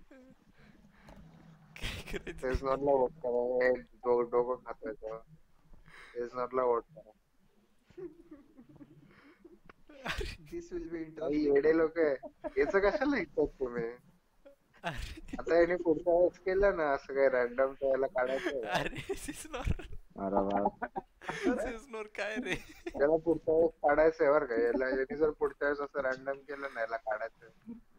काय करायचं? सेजनॉरला वोट करा. हे डो- डोकं खातोय तो. सेजनॉरला वोट करा. दिस विल बी काही इंटरेस्टिंग. येडे लोक आहे. याचं कशाला ऐकतात तुम्ही? अरे आता याने पुढच्या वेळेस केलं ना असं काही रॅन्डम याला काढायचं का? अरे सिस्नोर अरे वा सिस्नोर काय रे? त्याला पुढच्या वेळेस काढायचं आहे बरं का. याला याने जर पुढच्या वेळेस असं रॅन्डम केलं ना याला काढायचं.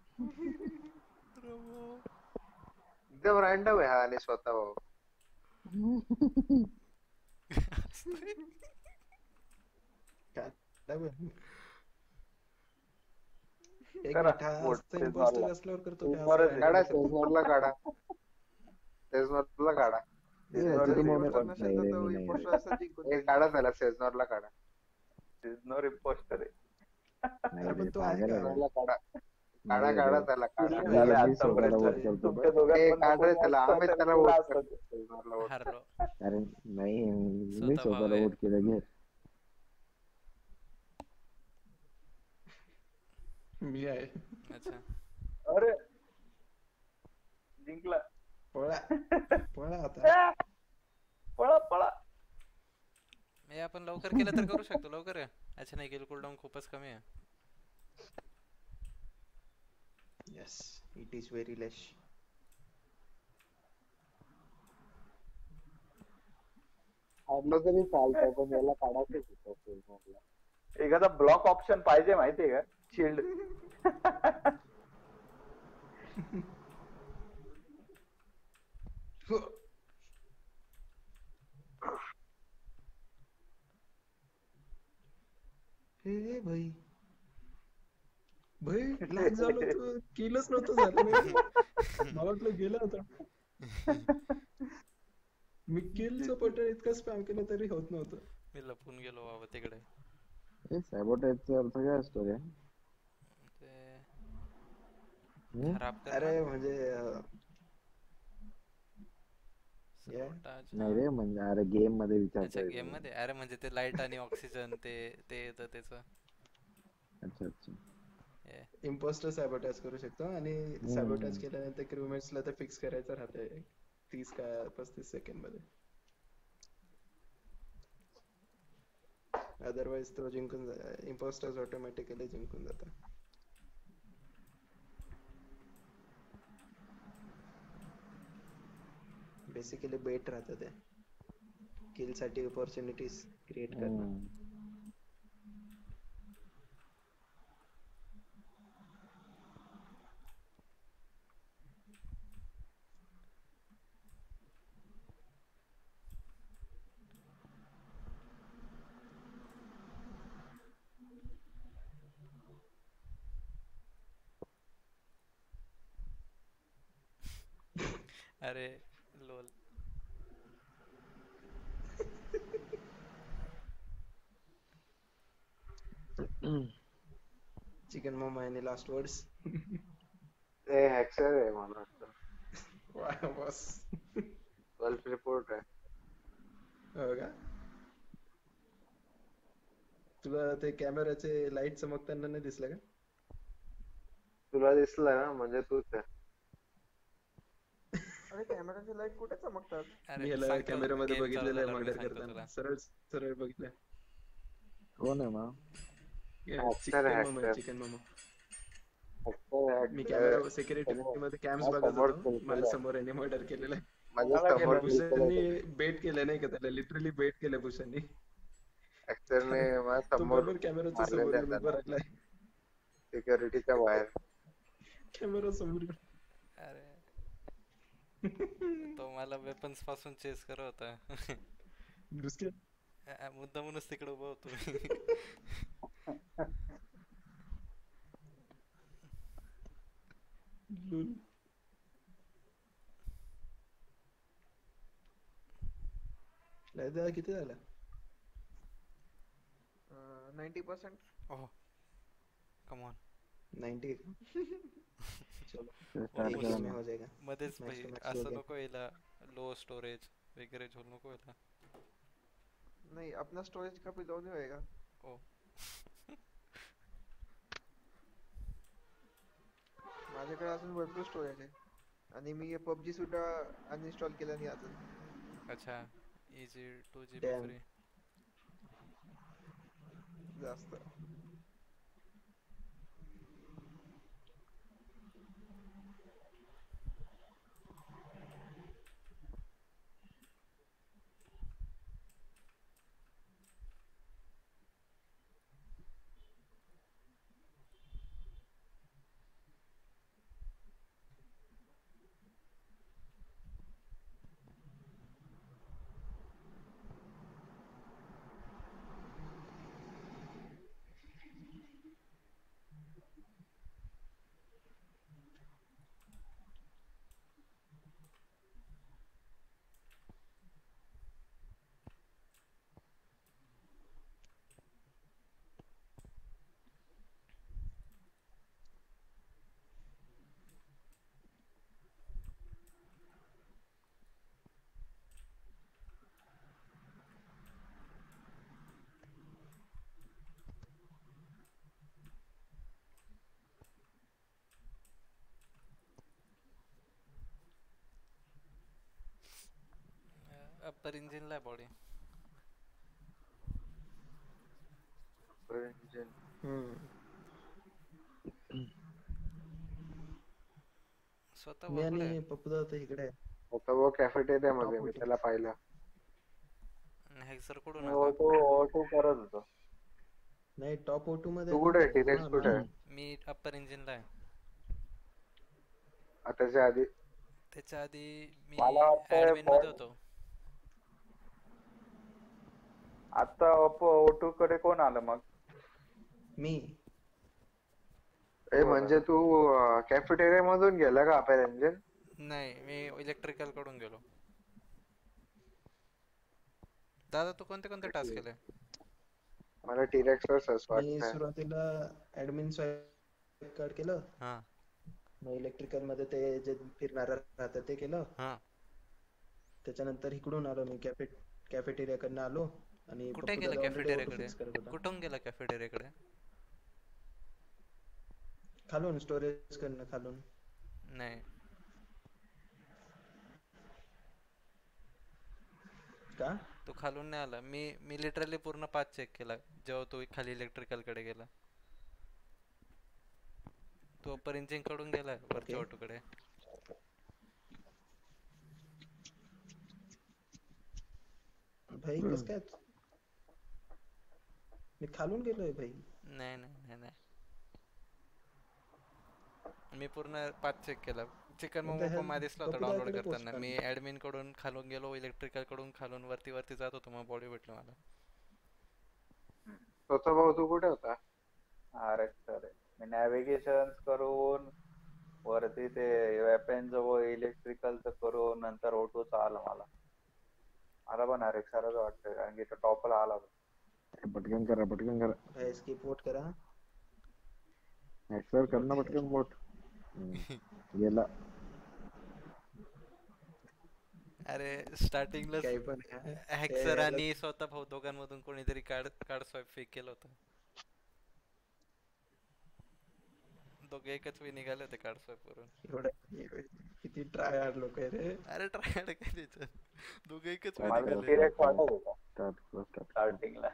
प्रभू. एकदम रॅन्डम आहे हा आणि स्वतः भाऊ. काय बरं? एक करा, मिनिट, हा vote असं सेजनॉरला. imposter असल्यावर करतो का? सेजनॉरच असं काढा random करतो? सेजनॉरला काढा. सेजनॉरला काढा. सेजनॉर तू is मोमेंट imposter. नाही रे मी नाही रे. हे काढा त्याला सेजनॉरला काढा. सेजनॉर imposter आहे. नाही अरे पण रे तो आहे पागल का? आहे. सेजनॉरला काढा. काढा नाही काढा रे. त्याला काढा. किती मी झाले यांनी स्वतःला आतापर्यंत? vote करतो तुमच्या बस. दोघांत हे पण काढ रे कोणी त्याला. असतं अमित तर त्याला तुला वोट असतं. करतो. सेजनॉरला वोट हारलो. अरे नाही मी स्वतः स्वतःला भाव आहे. वोट केलं घे. मी आहे. अच्छा अरे जिंकला. पळा पळा आता. पळा पळा. हे आपण लवकर केलं तर करू शकतो लवकर आहे. अच्छा नाही केलं कूलडाऊन खूपच कमी आहे. Yes, it is very less. काढलं तरी चालतं पण याला काढायचंच होतं सेजनॉरला. एखादा ब्लॉक ऑप्शन पाहिजे माहितीये का? शिल्ड. हे भाई भाई लॅग झालं होतं. केलंच नव्हतं झालं नाही. मला वाटलं गेलं होतं. मी किलचं बटन इतकं स्पॅम केलं तरी होत नव्हतं. मी लपून गेलो बाबा तिकडे. हे सॅबोटेजचा अर्थ काय असतो रे? ते हम्म? खराब अरे करणं म्हणजे अं, Yeah. Sabotage, नाही हा. रे म्हणजे अरे गेम मध्ये अच्छा विचारतोय गेम मी. मध्ये अरे म्हणजे ते लाईट आणि ऑक्सिजन ते ते येतं त्याचं अच्छा अच्छा. हे. इम्पोस्टर सॅबोटाज करू शकतो आणि सॅबोटाज हम्म. केल्यानंतर क्रूमेट्सला तर फिक्स करायचं राहतंय तीस का पस्तीस सेकंड मध्ये. अदरवाइज तो जिंकून इम्पोस्टर्स ऑटोमॅटिकली जिंकून जातात. बेसिकली बेट राहतं ते किल साठी अपॉर्च्युनिटीज क्रिएट करणं. हम्म. अरे लोल. चिकन मोमो आणि लास्ट वर्ड्स. ते हॅक्सर आहे मला वाटतं. बस. सेल्फ रिपोर्ट आहे. हो का? तुला ते कॅमेराचे लाईट चमकताना नाही दिसलं का? तुला दिसलं ना म्हणजे तूच आहे. अरे कॅमेराचे लाईट कुठे चमकतात? अरे मी याला सांगतो कॅमेरामध्ये गेम चालू बघितलेलं आहे झाल्यावर मी मर्डर सांगतो करताना. तुला. सरळ सरळ बघितलं. कोण आहे मग? हॅक्सर चिकन मोमो आहे, हॅक्सर चिकन मोमो. मी हॅक्सर कॅमेरा सिक्युरिटी मध्ये कॅम्स बघत समोर होतो. किल माझ्या केलंय. समोर याने मर्डर केलेलं आहे. माझ्या कोणाला समोर केलं? किल केलंय भूषणनी त्याने. बेट केलं नाही का त्याला, लिटरली बेट केलं भूषणनी. हॅक्सरने माझ्या तो समोर बरोबर कॅमेराच्या समोर मारलेलं आहे येऊन उभा त्याला राहिलाय. सिक्युरिटीच्या बाहेर. कॅमेरा समोर. अरे तो मला वेपन्स पासून चेस करत होता. दुसऱ्या अ- मुद्दामूनच तिकडे उभा होतो मी. लूल. लाईट दादा किती झाला? Ninety percent. Oh come on. Ninety. चलो स्टार्ट एक करा गेम में ना. हो जाएगा. मध्येच Max भाई to max हो असं गया. नको यायला लो स्टोरेज वगैरे झोल नको यायला. नहीं अपना स्टोरेज का लो नहीं होएगा. ओ माझ्याकडे अजून भरपूर स्टोरेज आहे आणि मी पबजी सुद्धा अनइन्स्टॉल केलं नाही अजून. अच्छा easy to G B Damn. Free. जास्त. अप्पर इंजिन ला बॉडी. हम्म. स्वतः मी बघले आणि पप्पू दादा तर इकडे आहे. आता वो कॅफेटेरिया मध्ये Top मी voting. त्याला पाहिलं. हॅक्सर कुठून मी आला? ऑटो ऑटो करत होतो. नाही टॉप ओटू मध्ये तू आहे कुठे ना आहे? तो. टिरेक्स हा, कुठे आहे? मा- मी अप्पर इंजिन ला आहे. आ, त्याच्या आधी त्याच्या आधी मी मला वाटतंय ऍडमिन मध्ये बॉट- होतो. आता ऑटो कडे कोण आलं मग? मी ए म्हणजे तू कॅफेटेरिया मधून गेला का अपेर इंजिन? नाही मी इलेक्ट्रिकल कडून गेलो. दादा तू कोणते कोणते टास्क केले? मला टिरेक्स वर सस मी वाटतंय. सुरुवातीला ऍडमिन स्वाईप कार्ड केलं. हा मग इलेक्ट्रिकल मध्ये ते जे फिरणार राहतं ते केलं. हा त्याच्यानंतर इकडून आलो मी कॅफे कॅफेटेरियाकडनं आलो आणि कुठे पप्पूला गेला जाऊन O two कॅफेटेरियाकडे फिक्स करत होता. कुठून गेला कॅफेटेरियाकडे खालून स्टोरेज कडनं खालून. नाही का तो खालून नाही आला मी मी लिटरली पूर्ण पाथ चेक केला जेव्हा तो खाली इलेक्ट्रिकल कडे गेला तो अप्पर इंजिन कडून गेला वरच्या ओके ऑटोकडे भाई कस काय मी खालून गेलोय भाई. नाही नाही नाही नाही मी पूर्ण पाथ चेक केला चिकन What मोमो the पण hell? मला दिसला होता पप्पू डाउनलोड दादाकडे पोस्ट करताना मी काढली. ऍडमिन कडून खालून गेलो इलेक्ट्रिकल कडून खालून वरती वरती जात होतो मग बॉडी भेटली मला स्वतः भाऊ तू कुठे होता? अरे अरे मी नॅव्हिगेशन करून वरती ते वेपन जवळ इलेक्ट्रिकलचं करून नंतर ऑटोचा आला मला मला पण अरे खरंच वाटतं कारण की तो टॉपला आला पटकन करा पटकन करा भाई स्किप वोट करा. ऍक्सेप्ट कर ना पटकन वोट गेला अरे स्टार्टिंगला काही पण आहे. हॅक्सर हे आणि स्वतः भाऊ दोघांमधून कोणीतरी कार्ड कार्ड स्वाईप फेक केलं होतं दोघे एकच वे निघाले होते कार्ड स्वाईप वरून एवढं एवढं- किती ट्राय हार्ड लोक आहे रे. अरे ट्राय काय त्याच्यात दोघे एकच वे मला निघाले डिरेक्ट वाटत होता स्टार्ट स्टार्ट स्टार्टिंगला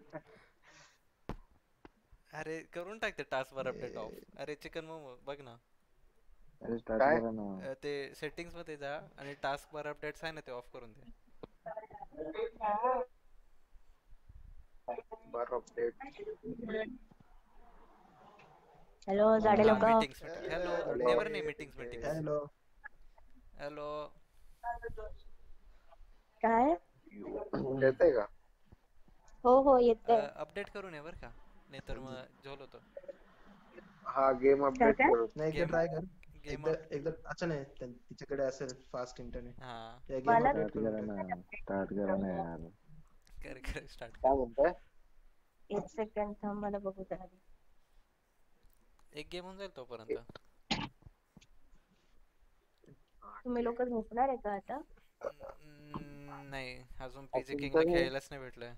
अरे करून टाक ते टास्क वर अपडेट ऑफ अरे चिकन मोमो बघ ना अरे स्टार्ट काय? करा ना अ, ते सेटिंग्स मध्ये जा आणि टास्क वर अपडेट्स आहे ना ते ऑफ करून दे बरं अपडेट हॅलो झाडे लोक मीटिंग्स हॅलो नेवर नाही मीटिंग्स मीटिंग्स हॅलो हॅलो काय येते का? हो हो येतंय अपडेट करून ये बर का नाहीतर मग झोल होतो हा गेम अपडेट काय? करू नाही एकदा Game- ट्राय कर गेम एकदा एकदा अच्छा नाही त्या- तिच्याकडे असेल फास्ट इंटरनेट हा या गेम मला- अपडेट स्टार्ट करा करून टाक. ना स्टार्ट करा ना यार कर कर स्टार्ट काय म्हणताय? एक सेकंड थांब मला बघू द्या आधी. एक गेम होऊन जाईल तोपर्यंत तुम्ही लोक झोपणार आहे का आता हम्म, नाही अजून पीजे आपण किंगला तर- खेळायलाच नाही भेटलंय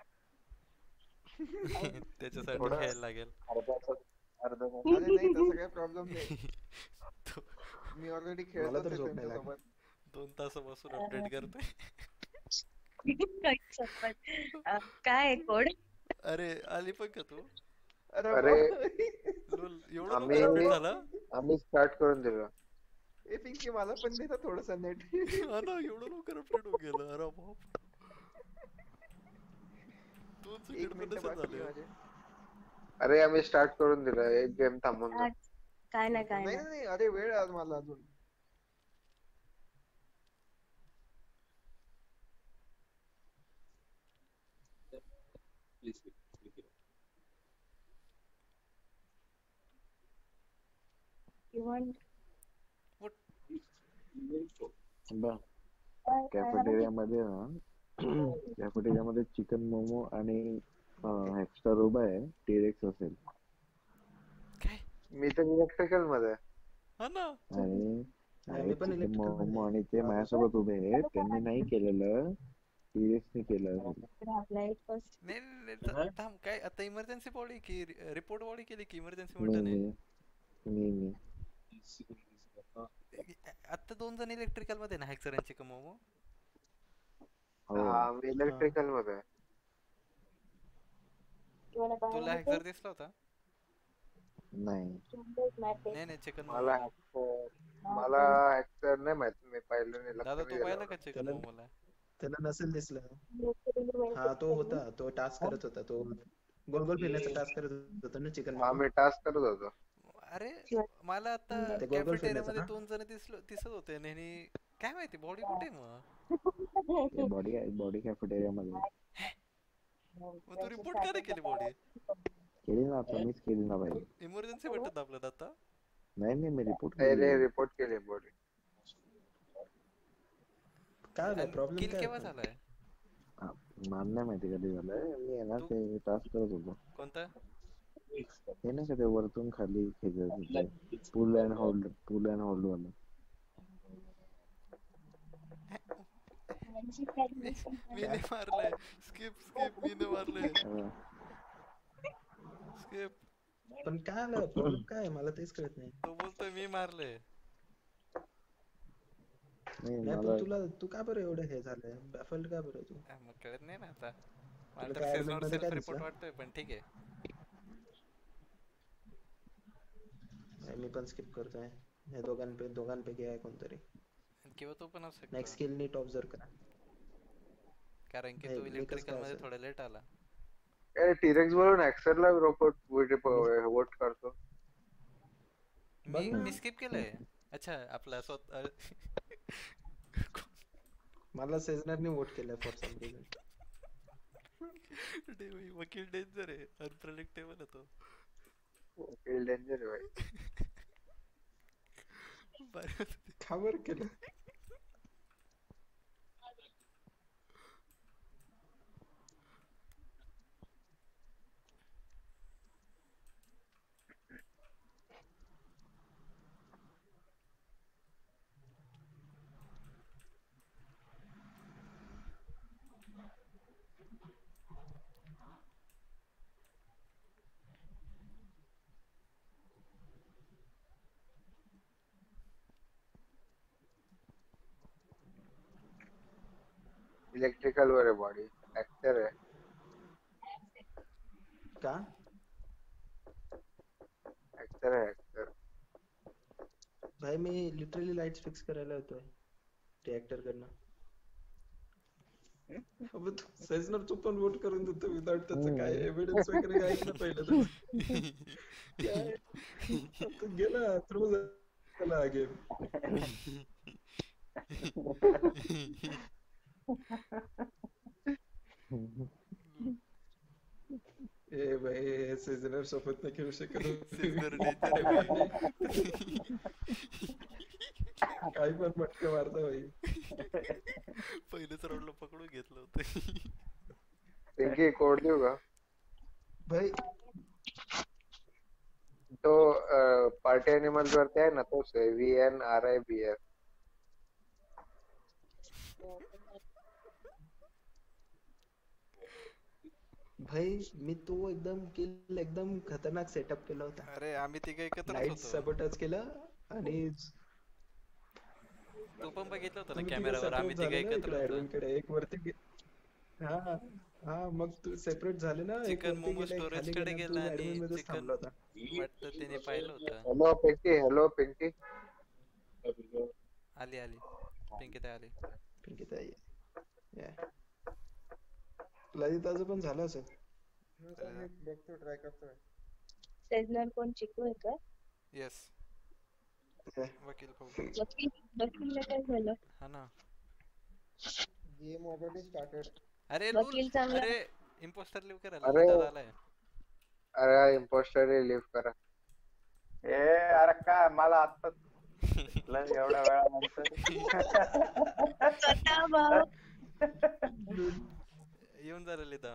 त्याच्यासाठी थोडं- खेळायला लागेल अर्धा तास अर्धा तास अरे नाही तसं काही प्रॉब्लेम नाही तो मी ऑलरेडी मला खेळतोच तर आहे झोप नाही त्यांच्यासोबत दोन तासापासून अपडेट करतोय काय शपथ. अं, काय आहे कोड अरे आली पण का तू अरे अरे. बापरे. लोल एवढं आम्ही- लवकर अपडेट झाला आम्ही स्टार्ट करून दिलं ए पिंकी मला पण दे ना थोडस नेट हा ना एवढं लवकर अपडेट होऊन गेलं अरे बाप दोन एक सेकंड मिनिट पण बाकी झाले माझे अरे आम्ही स्टार्ट करून दिलं एक गेम थांबून जा. काय ना काय नाही ना नाही नाही, अरे वेळ आहे आज मला अजून इव्हन बा कॅफेटेरिया मध्ये ना कॅफेटेरिया मध्ये चिकन मोमो आणि हॅक्स्टर उभा आहे टीरेक्स असेल काय मी तर इलेक्ट्रिकल मध्ये आहे. हा ना आणि नाही, मी पण चिकन electrical मध्ये मोमो आहे. आणि ते माझ्यासोबत उभे आहेत त्यांनी नाही केलेलं टीरेक्सने केलं असेल आपला एक फर्स्ट नाही नाही, नाही थ- थांब काय आता इमर्जन्सी बॉडी की रिपोर्ट बॉडी केली की इमर्जन्सी मी मोठं नाही मी मी मी आता दोन जण इलेक्ट्रिकल मध्ये ना हॅक्सर आणि चिकन मोमो हो हा मी इलेक्ट्रिकल मध्ये आहे. तुला हॅक्सर दिसला होता नाही नाही नाही चिकन मला मोमो hacker- मला ऍक्टर नाही माहित मी पाहिलं नाही दादा लक्षात तू गेलं. पाहिला का चिकन त्याला- मोमोला त्याला नसेल दिसलं हा तो होता तो टास्क करत होता तो गोल गोल फिरण्याचा टास्क करत होता ना चिकन हा मी टास्क करत होतो अरे मला आता ते गोल गोल कॅफेटेरिया फिरण्याचं मध्ये ना? दोन जण दिसलो दिसत होते आणि ह्यानी- काय माहिती बॉडी कुठे आहे मग बॉडी बॉडी कॅफेटेरिया मध्ये मग तू रिपोर्ट का नाही केली बॉडी केली ना आता मीच केली ना भाई इमर्जन्सी भेटत आपल्याला आता नाही नाही मी रिपोर्ट नाही केली रे रिपोर्ट केली बॉडी काय प्रॉब्लेम किल काय केव्हा होता? झालाय मला नाही माहिती कधी झालंय मी आहे ना तू- ते टास्क करत होतो कोणता हे नाही का ते वरतून खाली खेचत होते pull and hold pull and hold वाला मी मी नाही मारलंय. स्किप स्किप मी नाही मारलंय. अं, स्किप. पण काय आलं प्रॉब्लेम काय आहे? मला तेच कळत नाही. तो बोलतोय मी मारलंय. नाही नाही पण मला तुला तू का बरं एवढं हे झालंय बॅफल्ड का बरं तू? आ, मग कळत नाही ना आता. मला तुला तर काय ऍडमिट सेजनवर मध्ये काय सेल्फ रिपोर्ट दिसलं? वाटतोय पण ठीक आहे. नाही, मी पण स्किप करतोय. हे दोघांपैकी दोघांपैकी आहे कोणतरी. किंवा तो पण असू शकतो. नेक्स्ट स्किल नीट ऑब्झर्व करा. कारण की नाही, तो मी कसं इलेक्ट्रिकल काय मध्ये असेल? थोडा लेट आला. अरे टिरेक्स बोलून ऍक्सेलला रोबोट मी वोट करतो. बघ मी ना, मी स्किप केलंय. अच्छा आपला स्वतः मला सेजनरने वोट केलंय फॉर सम रिझन. डे- वकील डेंजर आहे. अनप्रेडिक्टेबल आहे तो. डेंजर आहे भाई. बरं. का बरं केलं? इलेक्ट्रिकल वर आहे बॉडी. ऍक्टर आहे. का? ऍक्टर आहे ऍक्टर. भाई मी लिटरली लाईट्स फिक्स करायला होतोय रिएक्टर कडनं. अबे तू सेजनर तू पण वोट करून देतो विदाउट त्याचं काय हम्म. एव्हिडन्स वगैरे काहीच नाही पहिलं त्याचं. काय तो गेला थ्रू झाला गेम. ए भाई सेजनर सोबत नाही खेळू शकत. सेजनर डेंजर आहे भाई. काही पण मटके मारतो भाई. पहिल्याच राऊंडला पकडून घेतलं होतं. पिंकी कोड देऊ का? भाई तो पार्टी एनिमल्स वरती आहे ना तोच आहे. V N R I B F. भाई मी तो एकदम किल एकदम खतरनाक सेटअप केला होता. अरे आम्ही तिघं एकत्रच लाईट होतो. सबटच केलं आणि तू पण बघितलं होतं ना तुम्ही तिघं कॅमेरावर. आम्ही सेपरेट तिघं झाले ना एकत्र इकडे होतो. ऍडमिन कडे. एक वरती गे- हा हा मग तू सेपरेट झाले ना. एक चिकन वरती मोमो गेला एक स्टोरेज खाली कडे गेला. गेला तू आणि ऍडमिन मध्येच चिकन थांबला होता. वाटतं त्याने पाहिलं होतं. हॅलो पिंकी. हॅलो पिंकी. आली आली पिंकी ताई आली. पिंकी ताई ललिताचं पण झालं असेल. मी बघतो ट्राय करतोय. सेजनर कोण चिकू आहे का? येस हे, वकील भाऊ. वकील वकीलला काय झालं? हा ना. Game already started. अरे वकील लूल. चांगला अरे इम्पोस्टर लिव करायला अरे. दादा आलाय. अरे इम्पोस्टर रिलीव्ह करा. ए अरे काय मला आता एवढ्या वेळानंतर स्वतः भाऊ. येऊन जा ललिता.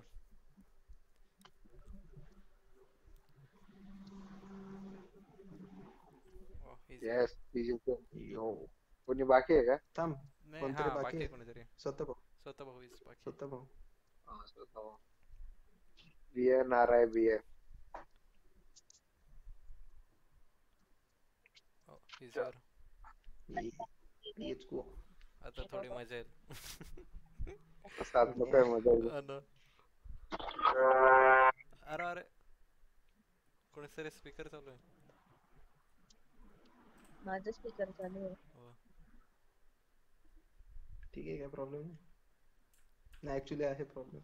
Oh, he's- येस यो कोणी बाकी आहे का? थांब नाही कोणतरी हा बाकी बाकी आहे आहे. कोणीतरी. स्वतः भाऊ स्वतः भाऊ is बाकी. स्वतः भाऊ. B N R I B F. Oh, he's here. Let's go. आता थोडी मजा येईल. सात लोक आहे मजा येईल. हा ना. अरे अरे कोणीतरी स्पीकर चालू आहे. माझं स्पीकर चालू आहे. हो. ठीक आहे काय प्रॉब्लेम नाही. नाही ऍक्च्युली आहे प्रॉब्लेम.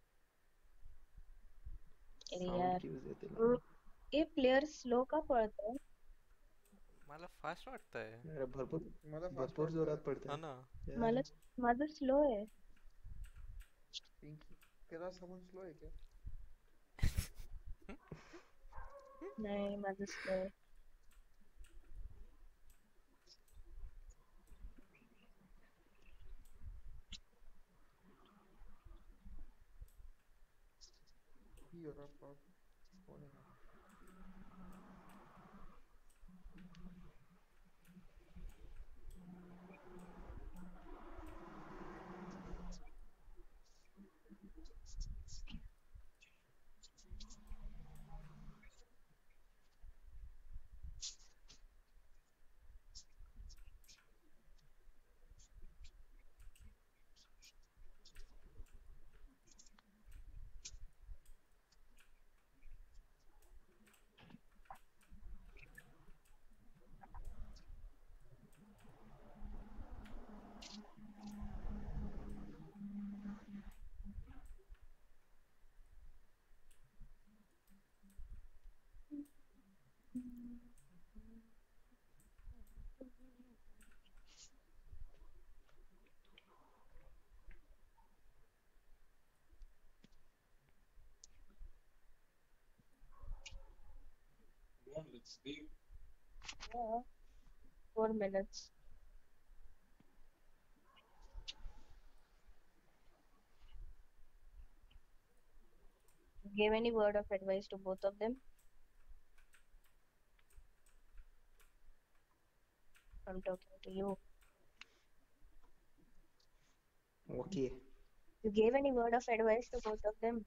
अरे साऊंड यार क्यूज येते ना. हे प्लेयर स्लो का पळतोय? मला फास्ट वाटतंय. अरे भरपूर मला fast भरपूर वाटतंय. जोरात हा पडते. ना. मला माझं स्लो आहे. पिंकी तेरा समज स्लो आहे क्या? नाही माझं स्लो आहे. ही होता प्रॉब्लेम. कोण आहे? Yeah. Four minutes. Give any word of advice to both of them? I'm talking to you. Okay. You gave any word of advice to both of them?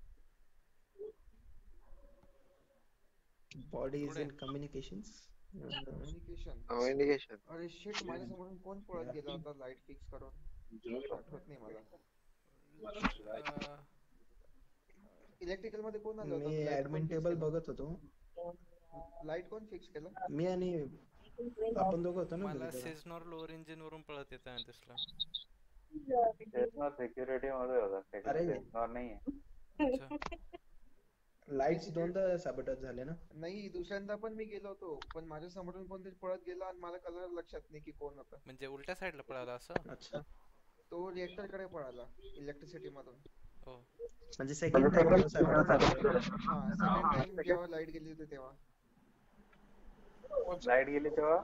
Body is कुठे in communications. Uh, communication communication अरे shit माझ्या समोरून कोण पळत गेला होता light fix करून आठवत नाही मला अं, इलेक्ट्रिकल मध्ये कोण आलं मी होतं ऍडमिन टेबल बघत होतो. लाईट कोण फिक्स केलं मी आणि आपण दोघं होतो ना मला घरी तेव्हा. सेजनॉर लोअर इंजिन वरून पळत येत आहे दिसला. सेजनॉर सिक्युरिटी मध्ये होता. अरे. सेजनॉर नाहीये. अच्छा. लाईट्स दोनदा साबटच झाले ना. नाही दुसऱ्यांदा पण मी गेलो होतो पण माझ्या समोरून कोणतरी पळत गेला आणि मला कलर लक्षात नाही की कोण होता म्हणजे उलट्या साईडला पळाला असं. अच्छा. तो रिएक्टर कडे पळाला इलेक्ट्रिसिटी मधून हो. म्हणजे सेकंड टाइम साबटच झाले. हा सेकंड टाइम जेव्हा लाईट गेली होती तेव्हा लाईट गेली तेव्हा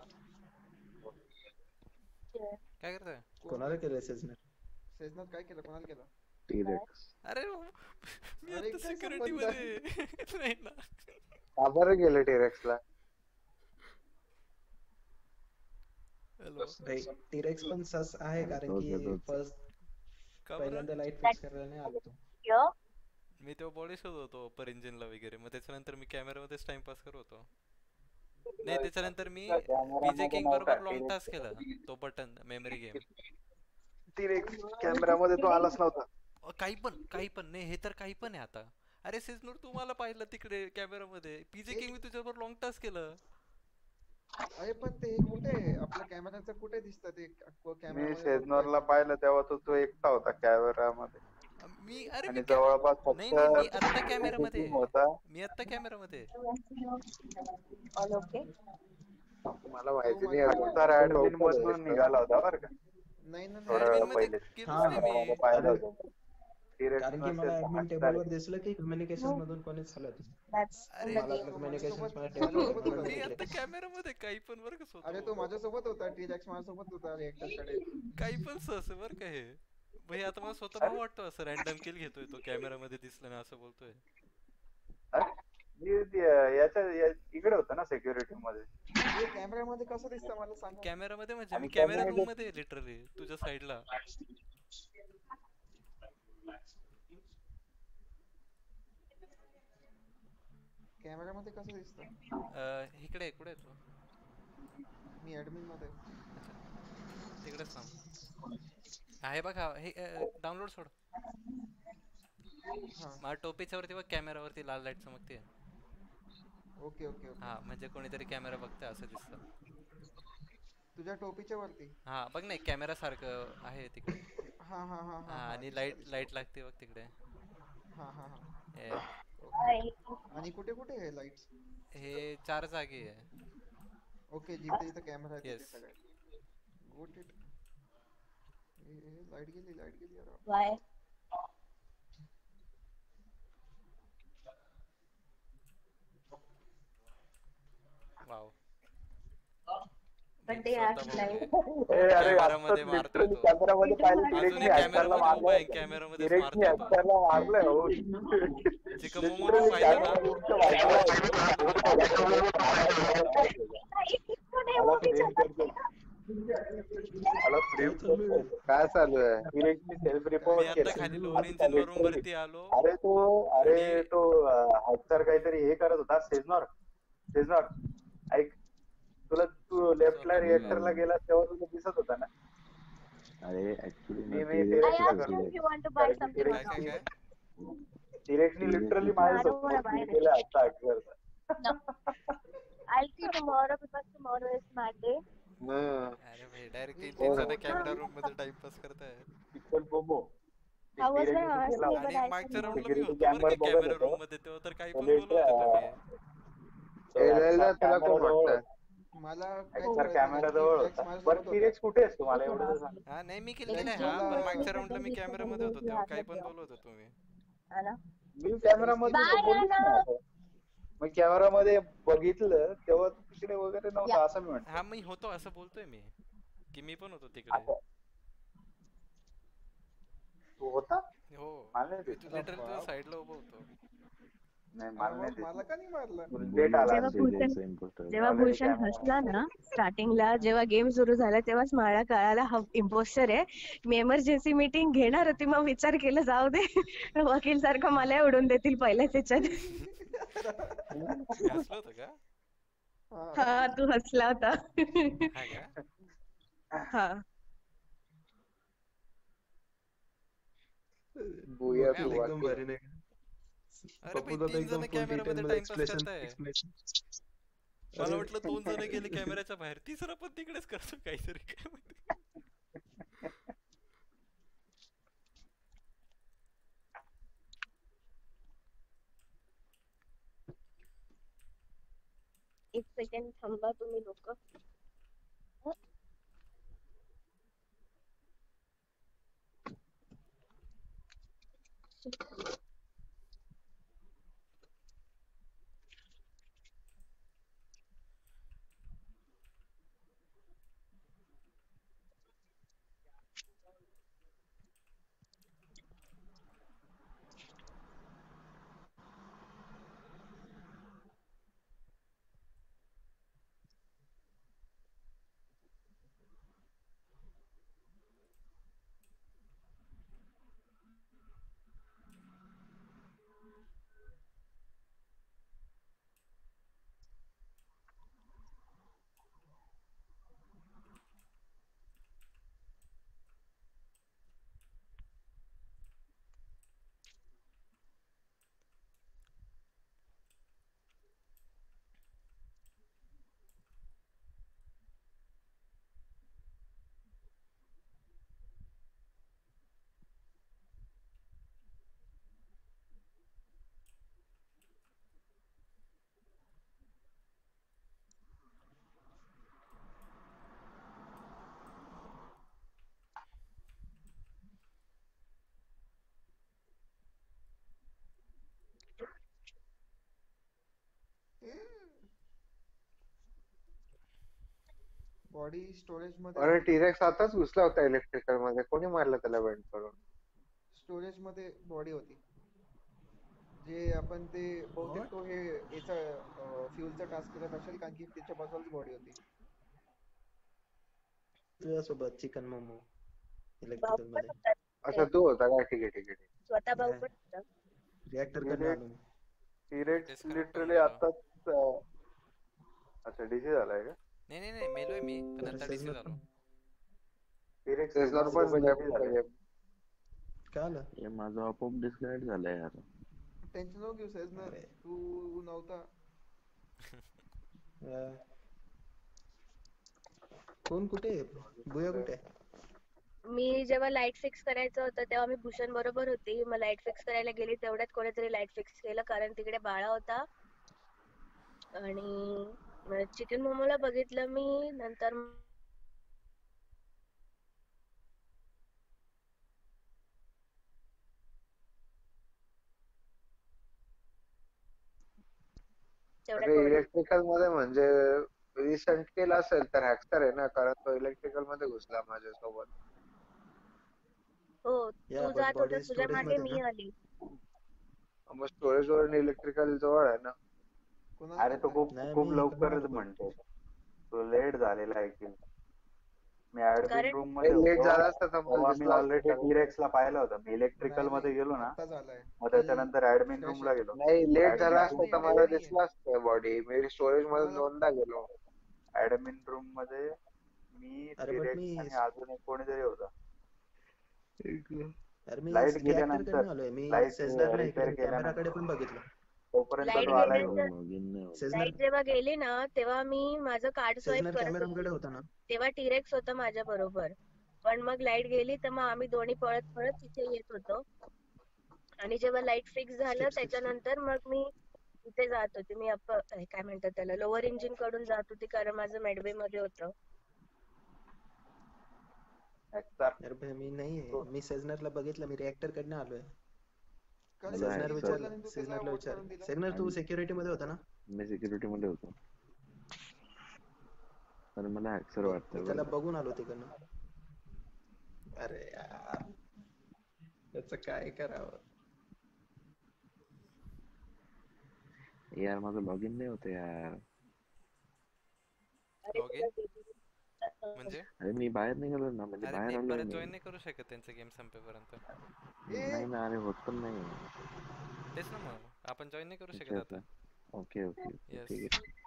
काय करताय? कोणाला केलं सेजनर? सेजनर काय केलं कोणाला केलं टी-रेक्स. अरे मी अरे आता काय सिक्युरिटी संबंध? मध्ये नाही ना. का बरं गेलं टिरेक्सला हॅलो. टिरेक्स पण सस आहे कारण तोच की येतोच. फर्स्ट का बरं? पहिल्यांदा लाईट फिक्स करायला नाही आलो तो. Yeah. मी तेव्हा बॉडी शोध होतो पर इंजिनला वगैरे मग त्याच्यानंतर मी कॅमेरामध्येच टाइमपास करत होतो. नाही त्याच्यानंतर मी पीजे किंग बरोबर लॉंग टास्क केला तो बटन मेमरी गेम. टिरेक्स कॅमेरामध्ये तो आलाच नव्हता. काही पण काही पण नाही हे तर काही पण आहे आता. अरे सेजनूर तू मला पाहिलं तिकडे कॅमेरामध्ये पीजे किंग मी तुझ्याबरोबर लॉंग टास्क केलं. अरे पण ते कुठे आपल्या कॅमेराचं कुठे दिसतं ते मी कॅमेरा सेजनॉरला पाहिलं तेव्हा तो तो एकटा होता कॅमेरामध्ये मी अरे आणि मी कॅ- जवळपास नाही नाही मी फक्त आत्ता कॅमेरामध्ये team होता. मी आत्ता कॅमेरामध्ये All okay? मला माहिती नाही माझ्या अजून. तर तो ऍडमिन लवकर मधून यायचा. निघाला होता बरं का. नाही ना थोडं ऍडमिन मध्ये पहिले. गेलोच हा, नाही मी. पाहिलं होतं. कारण की मला ऍडमिन टेबल वर दिसलं की कम्युनिकेशन मधून कोणीच चालत नाही. That's अरे in the मला game. कम्युनिकेशन माझ्यासोबत होता मी तो. आता कॅमेरामध्ये काही पण बरं का अरे तो होतो. माझ्यासोबत होता टिरेक्स माझ्यासोबत होता रिएक्टर कडे काही पण सहस आहे बरं का हे. भाई आता मला स्वतः भाऊ वाटतो असं रॅन्डम किल घेतोय तो कॅमेरामध्ये दिसलं ना असं बोलतोय. मी ते- याच्या या- इकडे होतं ना सिक्युरिटी मध्ये. हे कॅमेरामध्ये कसं दिसतं मला सांगा कॅमेरामध्ये म्हणजे मी आणि कॅमेरा camera रूम मध्ये लिटरली तुझ्या साईडला. कॅमेरामध्ये कसं दिसतं अं, इकडे कुठे आहे तू? मी ऍडमिन मध्ये तिकडेच थांब. आहे बघा हे डाउनलोड सोड. हा माझ्या टोपीच्या वरती बघ कॅमेरावरती लाल लाईट चमकते. ओके ओके ओके हा म्हणजे कोणीतरी कॅमेरा बघतंय असं दिसतं. तुझ्या टोपीच्या वरती हा बघ नाही कॅमेरा सारखं आहे तिकडे. हा हा हा हा आणि दिसलं, लाईट दिसलं. लाईट लागते बघ तिकडे. हा हा हा हे Hi. आणि कुठे कुठे आहे लाईट हे चार जागी आहे. ओके जिथे जिथे कॅमेरा आहे तिथे Yes. सगळे गुड इट लाईट गेली लाईट गेली यार Why? वाव. But मी they act स्वतः like. भाऊ ए, अरे कॅमेरामध्ये आत्ताच मारतोय literally तो. कॅमेरामध्ये पाहिलं अजूनही डिरेक्टली हॅकरला कॅमेरामध्ये उभा आहे मारलंय. कॅमेरामध्येच डिरेक्टली मारतोय तो. हॅकरला मारलंय हो. चिकन मोमो तू पाहिलं ना? मला फ्रेम करतो. मला फ्रेम करतो. काय चालू आहे डिरेक्टली सेल्फ मी रिपोर्ट आता केलं. खाली लोअर इंजिन वरून वरती आलो. अरे तो अरे आणि- तो हॅकर काहीतरी हे करत होता सेजनॉर सेजनॉर ऐक तुला तू लेफ्टला रिएक्टरला गेला तेव्हा तुला दिसत होता ना. अरे ऍक्च्युली मी- ना मी T-Rex ते- I तुला asked you करतो. if you want to buy something काय or काय not. काय? Directly literally I don't wanna माझ्यासोबत buy anything. केलं आता हॅकरचा. No. I'll see tomorrow because tomorrow is Monday. अरे भाई डायरेक्ट तीन तीन जण कॅमेरा रूम मध्ये टाइमपास करताय. Chicken momo I was gonna Directly ask केला you, होता. but आणि I मागच्या said no. राऊंडला मी Security होतो बरं camera का बघत कॅमेरा होतो. रूम मध्ये तेव्हा तर काही तो पण बोलत होते तुम्ही. तो एल एल ला हॅकर तुला कोण camera जवळ वाटतं मला हॅकर कॅमेरा जवळ होता. बरं टिरेक्स कुठे आहेस तू मला एवढं तर सांग. हा नाही मी किल Like, केलाय you हा पण know, मागच्या but राऊंडला then मी we कॅमेरा can मध्ये do होतो if you तेव्हा have काही the पण job. बोलत होतो तुम्ही. Anna? मी कॅमेरा मध्ये Bye, होतो, बोलूच Anna. नाही आता. मग कॅमेरा मध्ये बघितलं तेव्हा तू तिकडे वगैरे नव्हता असं मी म्हणतो. हा मी होतो असं बोलतोय मी की मी पण होतो तिकडे. आता तू होता? हो मला नाही मी दिसलं. तू लिटरली तुझ्या बाप. साईडला उभा होतो. नाही अरे मला मग नाही मला दिसलं. का नाही मारलं? तू लेट बोललो आला. जेव्हा ना भूषण टिरेक्स इम्पोस्टर. जेव्हा ऑलरेडी भूषण कॅमेरा हसला ना स्टार्टिंगला जेव्हा गेम सुरू झाला तेव्हाच मला कळाला हा इम्पोस्टर आहे. मी एमर्जन्सी मीटिंग घेणार होती मग विचार केला जाऊ दे वकील सारखं मला उडून देतील पहिल्याच ह्याच्यात. मी हसलो होतो का? हा. हा तू हसला होता. हा का? हा बुया काय वकील तू बोल- एकदम वकील. भारी नाही का? अरे भाई पप्पू दादा तीन एकदम जण फुल कॅमेरा डिटेल मध्ये मध्ये टाइमपास एक्सप्लेनेशन करताय. एक्सप्लेनेशन. मला अरे वाटलं दोन जण गेले कॅमेऱ्याच्या बाहेर तिसरा पण तिकडेच करतो काहीतरी काय माहिती. एक सेकंड थांबा तुम्ही लोक. बॉडी स्टोरेज मध्ये अरे आहे. टिरेक्स आताच घुसला होता इलेक्ट्रिकल मध्ये. कोणी मारलं त्याला वेंट करून? स्टोरेज मध्ये बॉडी होती. जे आपण ते बहुतेक What? तो हे याचा फ्युलचा टास्क करत असेल कारण की त्याच्या बाजूलाच बॉडी होती. तुझ्यासोबत चिकन मोमो इलेक्ट्रिकल मध्ये. अच्छा तू होता का? ठीक आहे ठीक आहे. स्वतः भाऊ पण होता. रिएक्टर कडनं आलो मी. टिरेक्स Disconnect पण लिटरली झाला. आताच अं, अच्छा डीसी झालाय का? नाही नाही नाही मेलोय मी पण अरे आता डिसी सेजनर झालो. पण टिरेक्स सेजनर पण डीसी झालाय. गेम. काय आलं? हे माझं आपोआप डिस्कनेक्ट झालंय यार. टेन्शन नको घेऊ सहज ना. अरे. तू नव्हता. अं, कोण कुठे आहे? बुया कुठे आहे? मी जेव्हा लाईट फिक्स करायचं होतं तेव्हा मी भूषण बरोबर होती. मग लाईट फिक्स करायला गेली तेवढ्यात कोणीतरी लाईट फिक्स केलं कारण तिकडे बाळा होता. आणि चिकन मोमोला बघितलं मी नंतर तेवढ्यात अरे कोणी इलेक्ट्रिकल मध्ये म्हणजे रिसेंट केला असेल तर हॅक्टर आहे ना, कारण तो इलेक्ट्रिकल मध्ये घुसला माझ्यासोबत. हो या तू बट जात बॉडी होतास तुझ्या स्टोरेज मागे मध्ये मी ना. आली. मग स्टोरेज वर इलेक्ट्रिकल जवळ आहे ना. कोणाला अरे तो मारलंय? खूप नाही खूप मी इकडनं लवकरच आलो बट. म्हणतो. तो लेट झालेला आहे की मी ऍडमिन कारण रूम हे मध्ये लेट होतो झाला असता तर मला तेव्हा मी दिसला ऑलरेडी असता. टिरेक्स ला पाहिलं होतं. मी इलेक्ट्रिकल नाही मध्ये नाही गेलो ना आता झालाय. मग ती त्याच्यानंतर ऍडमिन फ्रेश रूम ला आहे. गेलो. नाही लेट झाला ऍडमिन एवढ्यात असता रूम नाही तर एवढ्यात मला मध्ये नाहीये. दिसला असतं बॉडी. मी स्टोरेज मध्ये कोणाला दोनदा गेलो. ऍडमिन रूम मध्ये मी अरे बट टिरेक्स मी आणि अजून एक कोणीतरी होता. अरे मी लाईट रिएक्टर गेल्यानंतर कडनं आलोय. मी लाईट सेजनरला रिपेअर इकडे केल्यानंतर कॅमेराकडे पण बघितलं. तोपर्यंत लाईट तो नाही, आलाय गेल्यानंतर नव्हता. लॉगिन नाही होत. सेजनर लाईट जेव्हा गेली ना तेव्हा मी माझं कार्ड स्वाईप सेजनर करत कॅमेराकडे होती. होता ना. तेव्हा टिरेक्स होता माझ्या बरोबर. पण मग लाईट गेली तर मग आम्ही दोन्ही पळत पळत तिथे येत होतो. आणि जेव्हा लाईट फिक्स झालं स्किप स्किप स्किप. त्याच्यानंतर मग मी तिथे जात होते. मी अप्पर काय म्हणतात त्याला लोअर इंजिन कडून जात होती कारण माझं मेडवे मध्ये होतं. ऍक्टर अरे भाई मी नाहीये. मी सेजनरला बघितलं. मी रिएक्टर कडनं आलोय. कारण मला सेजनर मी ऍक्टर विचारलं. बोलल्यानंतर त्याला सेजनरला वोट विचार. करून दिलं. सेजनर तू आणि सिक्युरिटी मध्ये होता ना. मी सिक्युरिटी मध्ये होतो आणि मला हॅक्सर मी वाटतंय त्याला बरं का. बघून आलो तिकडनं. अरे यार त्याचं काय करावं. यार माझं लॉग इन नाही होत यार. लॉग इन म्हणजे अरे मी बाहेर निघालो ना, म्हणजे अरे बाहेर मी आलोय परत मी. जॉईन नाही करू शकत त्यांचं गेम संपेपर्यंत. नाही ना, अरे होत पण नाही. तेच ना मग आपण जॉईन नाही करू अच्छा शकत अच्छा. आता. Okay okay okay yes. ठीक आहे.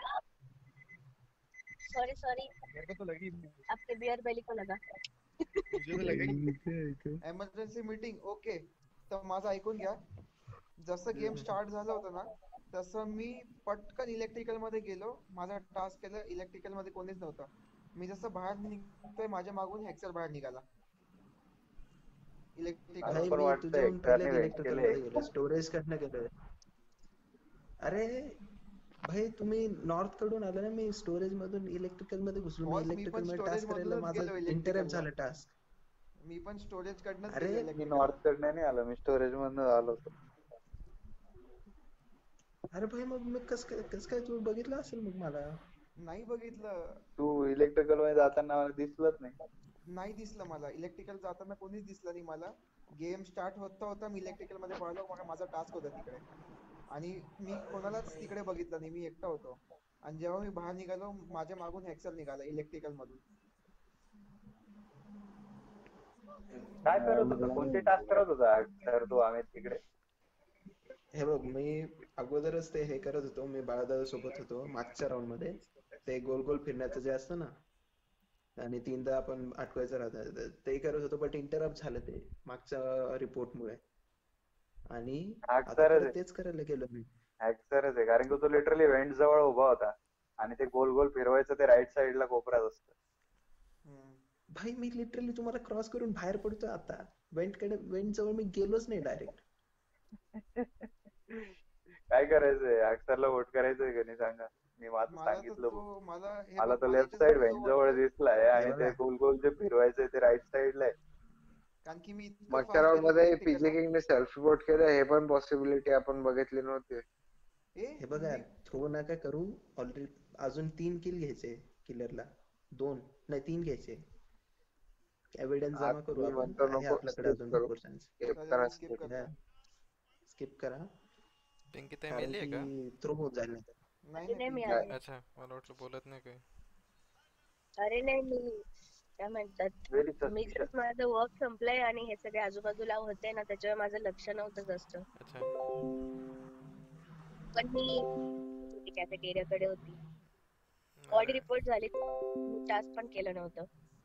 सॉरी सॉरी मेरे को तो लगी आपके बियर बेली को लगा. मुझे तो लगा की इथे आहे का? Emergency meeting. ओके, तर माझं ऐकून घ्या. जसं गेम स्टार्ट झालं होतं ना, तसं मी पटकन इलेक्ट्रिकल मध्ये गेलो. माझा टास्क केलं. इलेक्ट्रिकल मध्ये कोणीच नव्हतं. मी जसं बाहेर निघतोय, माझ्या मागून हेक्सर बाहेर निघाला इलेक्ट्रिकल मला भाई पण मधून. मी वाटतं तुझ्याहून पहिले एक्टरने वेट इलेक्ट्रिकल केले. मध्ये गेलो, स्टोरेज कडनं गेलोय. अरे भाई तुम्ही नॉर्थ कडून आला ना, मी स्टोरेज मधून इलेक्ट्रिकल मध्ये घुसलो. मी बॉस मी इलेक्ट्रिकल पण मध्ये स्टोरेज टास्क करायला मधूनच माझं गेलो इंटरप्ट इलेक्ट्रिकलला. झालं टास्क. मी पण स्टोरेज कडनंच अरे गेलो मी इलेक्ट्रिकलला. नॉर्थ कडनं नाही आलो, मी स्टोरेज मधनं आलो होतो. अरे भाई मग मी कस काय कस काय तू बघितलं असेल मग मला. नाही बघितलं. तू इलेक्ट्रिकल मध्ये जाताना मला दिसलंच नाही. नाही दिसलं मला. इलेक्ट्रिकल जाताना कोणीच दिसलं नाही मला. गेम स्टार्ट होता होता मी इलेक्ट्रिकल मध्ये पळालो. मग माझा टास्क होता तिकडे आणि मी कोणालाच तिकडे बघितलं नाही. मी एकटा होतो. आणि जेव्हा मी बाहेर निघालो, माझ्या मागून हेक्सर निघाला इलेक्ट्रिकल मधून. काय करत होता, कोणते टास्क करत होता सर तू अमित तिकडे? हे बघ मी अगोदरच ते हे करत होतो. मी बाळादादा सोबत होतो मागच्या राऊंड मध्ये. ते गोल गोल फिरण्याचं जे असतं ना, आणि तीनदा आपण अटकायचं राहतं ते करत होतो. बट इंटरप्ट झालं ते मागच्या रिपोर्ट मुळे. आणि आता हॅक्सरच परत आहे, तेच करायला गेलो मी. हॅक्सरच आहे. कारण की तो लिटरली व्हेंट जवळ उभा होता आणि ते गोल गोल फिरवायचं ते राईट साइडला कोपऱ्यात असतं. हम्म. भाई मी लिटरली तुम्हाला क्रॉस करून बाहेर पडतोय आता. वेंट कडे वेंट जवळ मी गेलोच नाही डायरेक्ट. काय करायचंय, हॅक्सरला वोट करायचंय का नाही सांगा. मी माझं मला तर सांगितलं बघ. तो मला हे मला बघ, तो मला लेफ्ट साइड याच्यासाठी जो व्हेंट जवळ वाटतोय, दिसलाय हे आणि ते बघा गोल गोल जे फिरवायचंय ते राईट साइडला आहे. कारण की मी इतकं मागच्या फास्ट राऊंड गेलो मध्ये पीजे इलेक्ट्रिकलला. किंगने सेल्फ रिपोर्ट केलं, हे पण पॉसिबिलिटी आपण बघितली नव्हती. ए हे बघा मी थोडं नका करू. ऑलरेडी अजून तीन किल घ्यायचे किलरला. दोन नाही तीन घ्यायचे. एव्हिडन्स जमा आता करू मी आपण. म्हणतो आहे नको आपल्याकडे स्किप अजून करू. भरपूर चान्स. स्किप चालेल, करा मी स्किप स्किप. करतो. स्किप करा. पिंकी ताई कारण मेली आहे का? की थ्रो होत जाईल नाही तर. नाही अरे नाही नाही मी पिंकी नाही. आहे. अच्छा मला वाटलं बोलत नाही काही. अरे नाही मी काय म्हणतात, व्हेरी मी सस्पिशियस. जस्ट माझं वर्क संपलंय आणि हे सगळे आजूबाजूला होते ना, त्याच्यावर माझं लक्ष नव्हतं जास्त. अच्छा. पण मी कॅफेटेरियाकडे होती. ऑडी अरे रिपोर्ट झाली. मी टास्क पण केलं नव्हतं.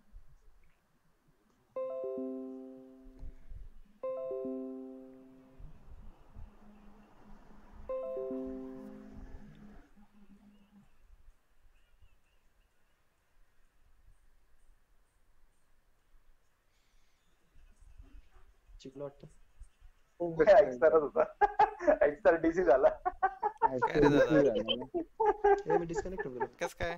चिकलो वाटतं. हॅक्सरच होता. हॅक्सर डीसी झाला. काय रे दादा? ए मी डिस्कनेक्ट होऊन गेलो. कस काय?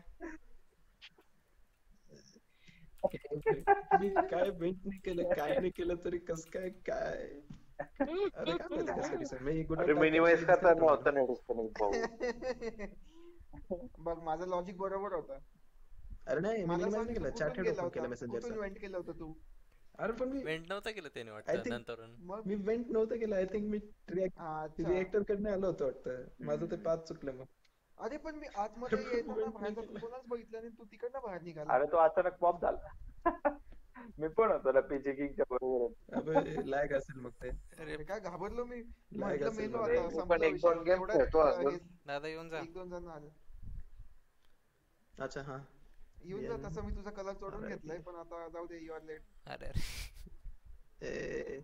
मी काय वेंट नाही केलं, काय नाही केलं तरी कस काय काय. अरे काय माहिती कसं काय डिस्कनेक्ट. मी गुड अरे मिनिमाइज करताना होतं नाही डिस्कनेक्ट भाऊ. बघ माझं लॉजिक बरोबर होतं. अरे नाही मी मला मिनिमाइज सांग नाही तू केलं. कुठून चॅटेड गेला ओपन केलं होता, कुठून मेसेंजरचा. वेंट केलं होतं तू? अरे पण मी वेंट नव्हतं केलं त्याने I वाटतं think- नंतरून. मग मी वेंट नव्हतं केलं. आय थिंक मी अच्छा. रिएक्टर कडनं आलो होतो वाटतं. माझं ते पाच चुकलं मग. अरे पण मी आतमध्ये अरे पण येताना wait बाहेर नाही जाताना केलं. कोणाच बघितलं नाही. तू तिकडनं बाहेर निघाला. अरे तो अचानक पॉप झाला. मी पण होतो ना पीजे किंगच्या बरोबर. अबे लॅग असेल मग ते. अरे अरे काय घाबरलो मी. Lag म्हटलं असेल मेलो मग. आता, मी पण संपला एक विषय. दोन गेम तेवढ्यात खेळतो अं, अजून. हे दादा येऊन जा. एक दोन जण आले. अच्छा हा. येऊन जा. येऊन. तसं मी तुझा कलर चोरून अरे घेतलाय, ठीक पण आता जाऊ दे. You R late. अरे अरे. ए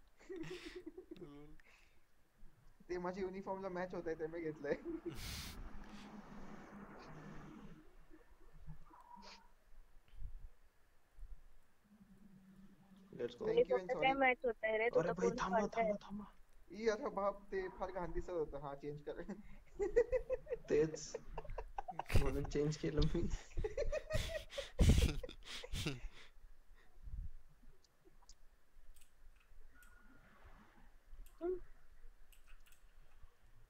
ते माझ्या युनिफॉर्मला मॅच होत आहे, ते मी घेतलंय. Let's go. Thank you and युनिफॉर्मचं काय sorry. मॅच होत आहे रे, अरे तुझं भाई कोण थांबा म्हणतंय? थांबा थांबा. ई अरे बाप, ते फार घाण दिसत होतं. हा चेंज कर. तेच म्हणून चेंज केलं मी.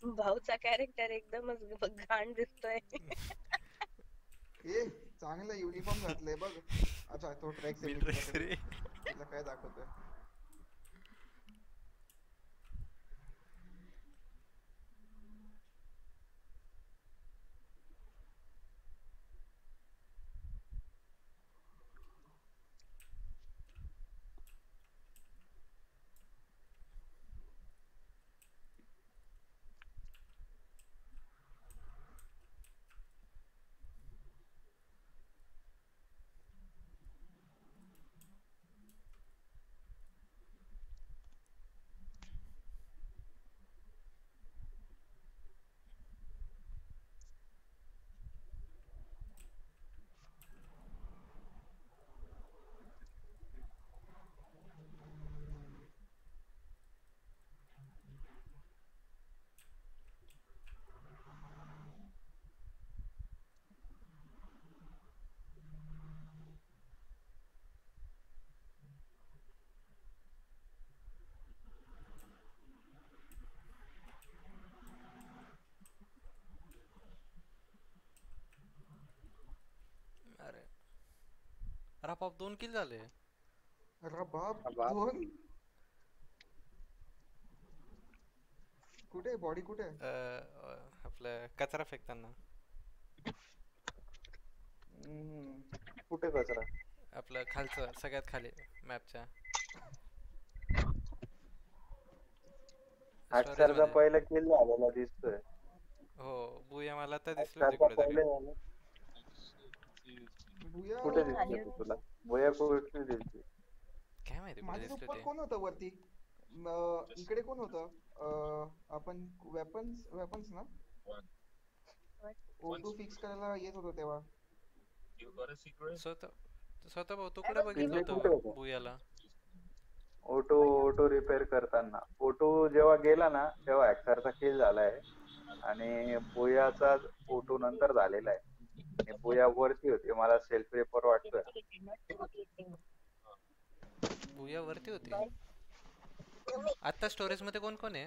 भाऊचा कॅरेक्टर एकदमच ग- घाण दिसतोय. ए चांगलं युनिफॉर्म घातलंय बघ. अच्छा तो ट्रॅक्स आहे मी मी ड्रेस तुझ्याकडे रे. तुला काय दाखवतोय. अरे अरे बाप दोन किल झाले. अरे बाप बाप. दोन कुठे बॉडी कुठे आहे? अं, अं, आपलं कचरा फेकताना हम्म. कुठे कचरा? आपलं खालचं सगळ्यात खाली मॅपच्या स्टोरेज अक्षरचा मध्ये. पहिला किल झालेला दिसतोय. हो बुया मला तर दिसलो अक्षरचा तिकडे पहिले तरी. झालं. भुया कुठे आली दिसतोय होती. तू तुला? बोया कुठे दिसतोय? काय माहिती कुठे दिसलो माझ्यासोबत ते. कोण होतं वरती? म, इकडे कोण होतं? अं, आपण वेपन्स वेपन्स ना ओ टू फिक्स करायला येत होतो तेव्हा. स्वतः स्वतः भाऊ तू I कुठे was बघितलं तिकडे giving कुठे होतं होता? बुयाला. ऑटो ऑटो रिपेअर करताना ऑटो जेव्हा गेला ना तेव्हा अक्षरचा किल झालाय आणि बोयाचा ऑटो नंतर झालेला आहे. आणि बोया वरती होती मला सेल्फ रेपर वाटतोय. बुया वरती होती. आता स्टोरेज मध्ये कोण कोण आहे?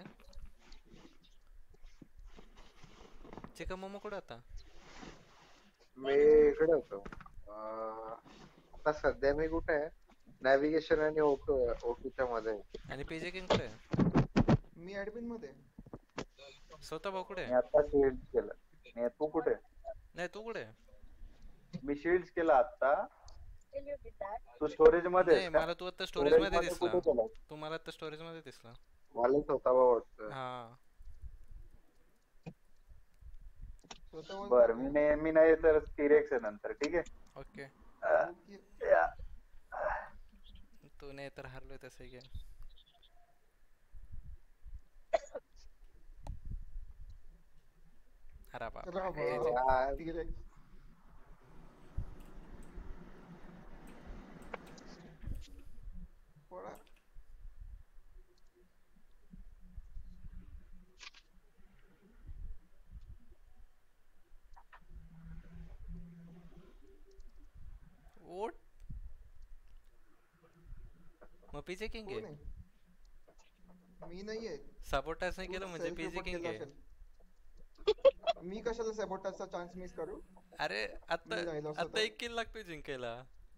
चिकन मोमो कुठे होता? मी इकडे होतो. अं, आता सध्या मी कुठे आहे? नॅव्हिगेशन आणि ओटो ओटूच्या मध्ये आहे. आणि पीजे किंग कुठे आहे? मी ऍडमिन मध्ये. स्वतः भाऊ कुठे मी आहे? आता शिल्ड केलं. आणि तू कुठे? नाही तू कुठे आहे? मी शिल्ड केला आता. तू स्टोरेज मध्ये नाही आहेस का? मला तू आता स्टोरेज स्टोरेज मध्ये मध्ये दिसला. कुठे केलं? तू मला आता स्टोरेज मध्ये दिसला. मलाच होता बा वाटतं. हा स्वतः वर बर कुठे मी आहे? नाही मी नाही तर टिरेक्स आहे नंतर ठीक आहे. ओके. Um, okay. या. तू नाही तर हारलोय तसं गेम. अरे बाप रा जे हे जे. बाप. यार, T-Rex. पळा. ओट मग पीजे किंग कोण आहे. आहे? मी नाहीये. साबोटाज नाही तू केलं म्हणजे self पीजे report किंग केला आहे. असेल. मी कशाला सॅबोटाजचा चान्स मिस करू? अरे आता मी राहिलो असतो आता तर. एक किल लागतोय जिंकायला.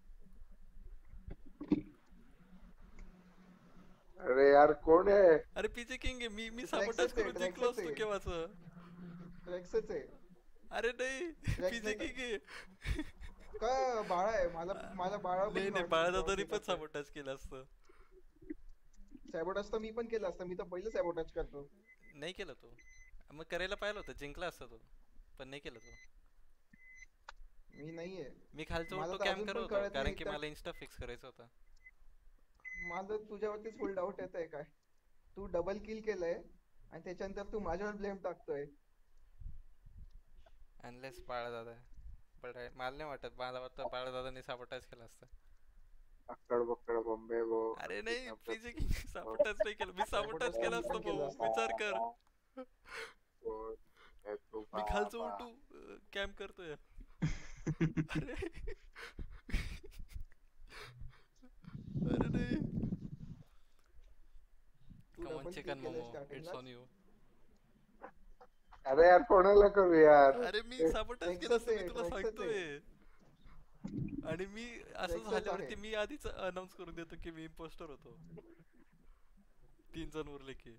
अरे यार कोण आहे? अरे पीजे किंग आहे. मी मी Traxxas साबोटाज आहे, करून जिंकलो Traxxas असतो आहे. केव्हाच. ट्रॅक्सच आहे. अरे नाही Trax पीजे नाही किंग आहे. का बाळा आहे मला मला बाळा नाही नाही बाळादादानी पण साबोटाज केलं असतं. सॅबोटाज तर मी पण केलं असतं. मी तर पहिलं सॅबोटाज करतो. नाही केलं तू. मग करायला पाहिलं होतं जिंकला असता तो. पण नाही केलं तू. मी नाहीये. मी खालचं मला ओटो तर कॅम्प अजून करत पण होतो कळत कारण नाही की त्या- मला इन्स्टा फिक्स करायचं होतं. माझं तुझ्यावरतीच फुल डाऊट येत आहे काय तू डबल किल केलंय आणि त्याच्यानंतर तू माझ्यावर ब्लेम टाकतोय. अनलेस बाळादादा पण मला नाही वाटत. मला वाटतं बाळादादांनी साबोटाज केला असतं. अक्कड बक्कड बॉम्बे बो. अरे नाही पीजे किंग साबोटाज नाही केलं. मी साबोटाज Sabotage केला मी असतो पण केलं भाऊ. असतं. विचार कर. कोण आहे तू मी खालचं बाबा? ओटू कॅम्प करतोय. अरे अरे नाही. तू Come on double chicken kill केलंय momo, it's स्टार्टिंगला. on you. अरे यार कोणाला करू यार. अरे मी साबोटाज केलं Rexच असतं, मी आहे, तुला Rexच सांगतोय. आहे. आणि मी असं Rexच झाल्यावरती आहे. मी आधीच अनाऊन्स करून देतो की मी इम्पोस्टर होतो. तीन जण उरले की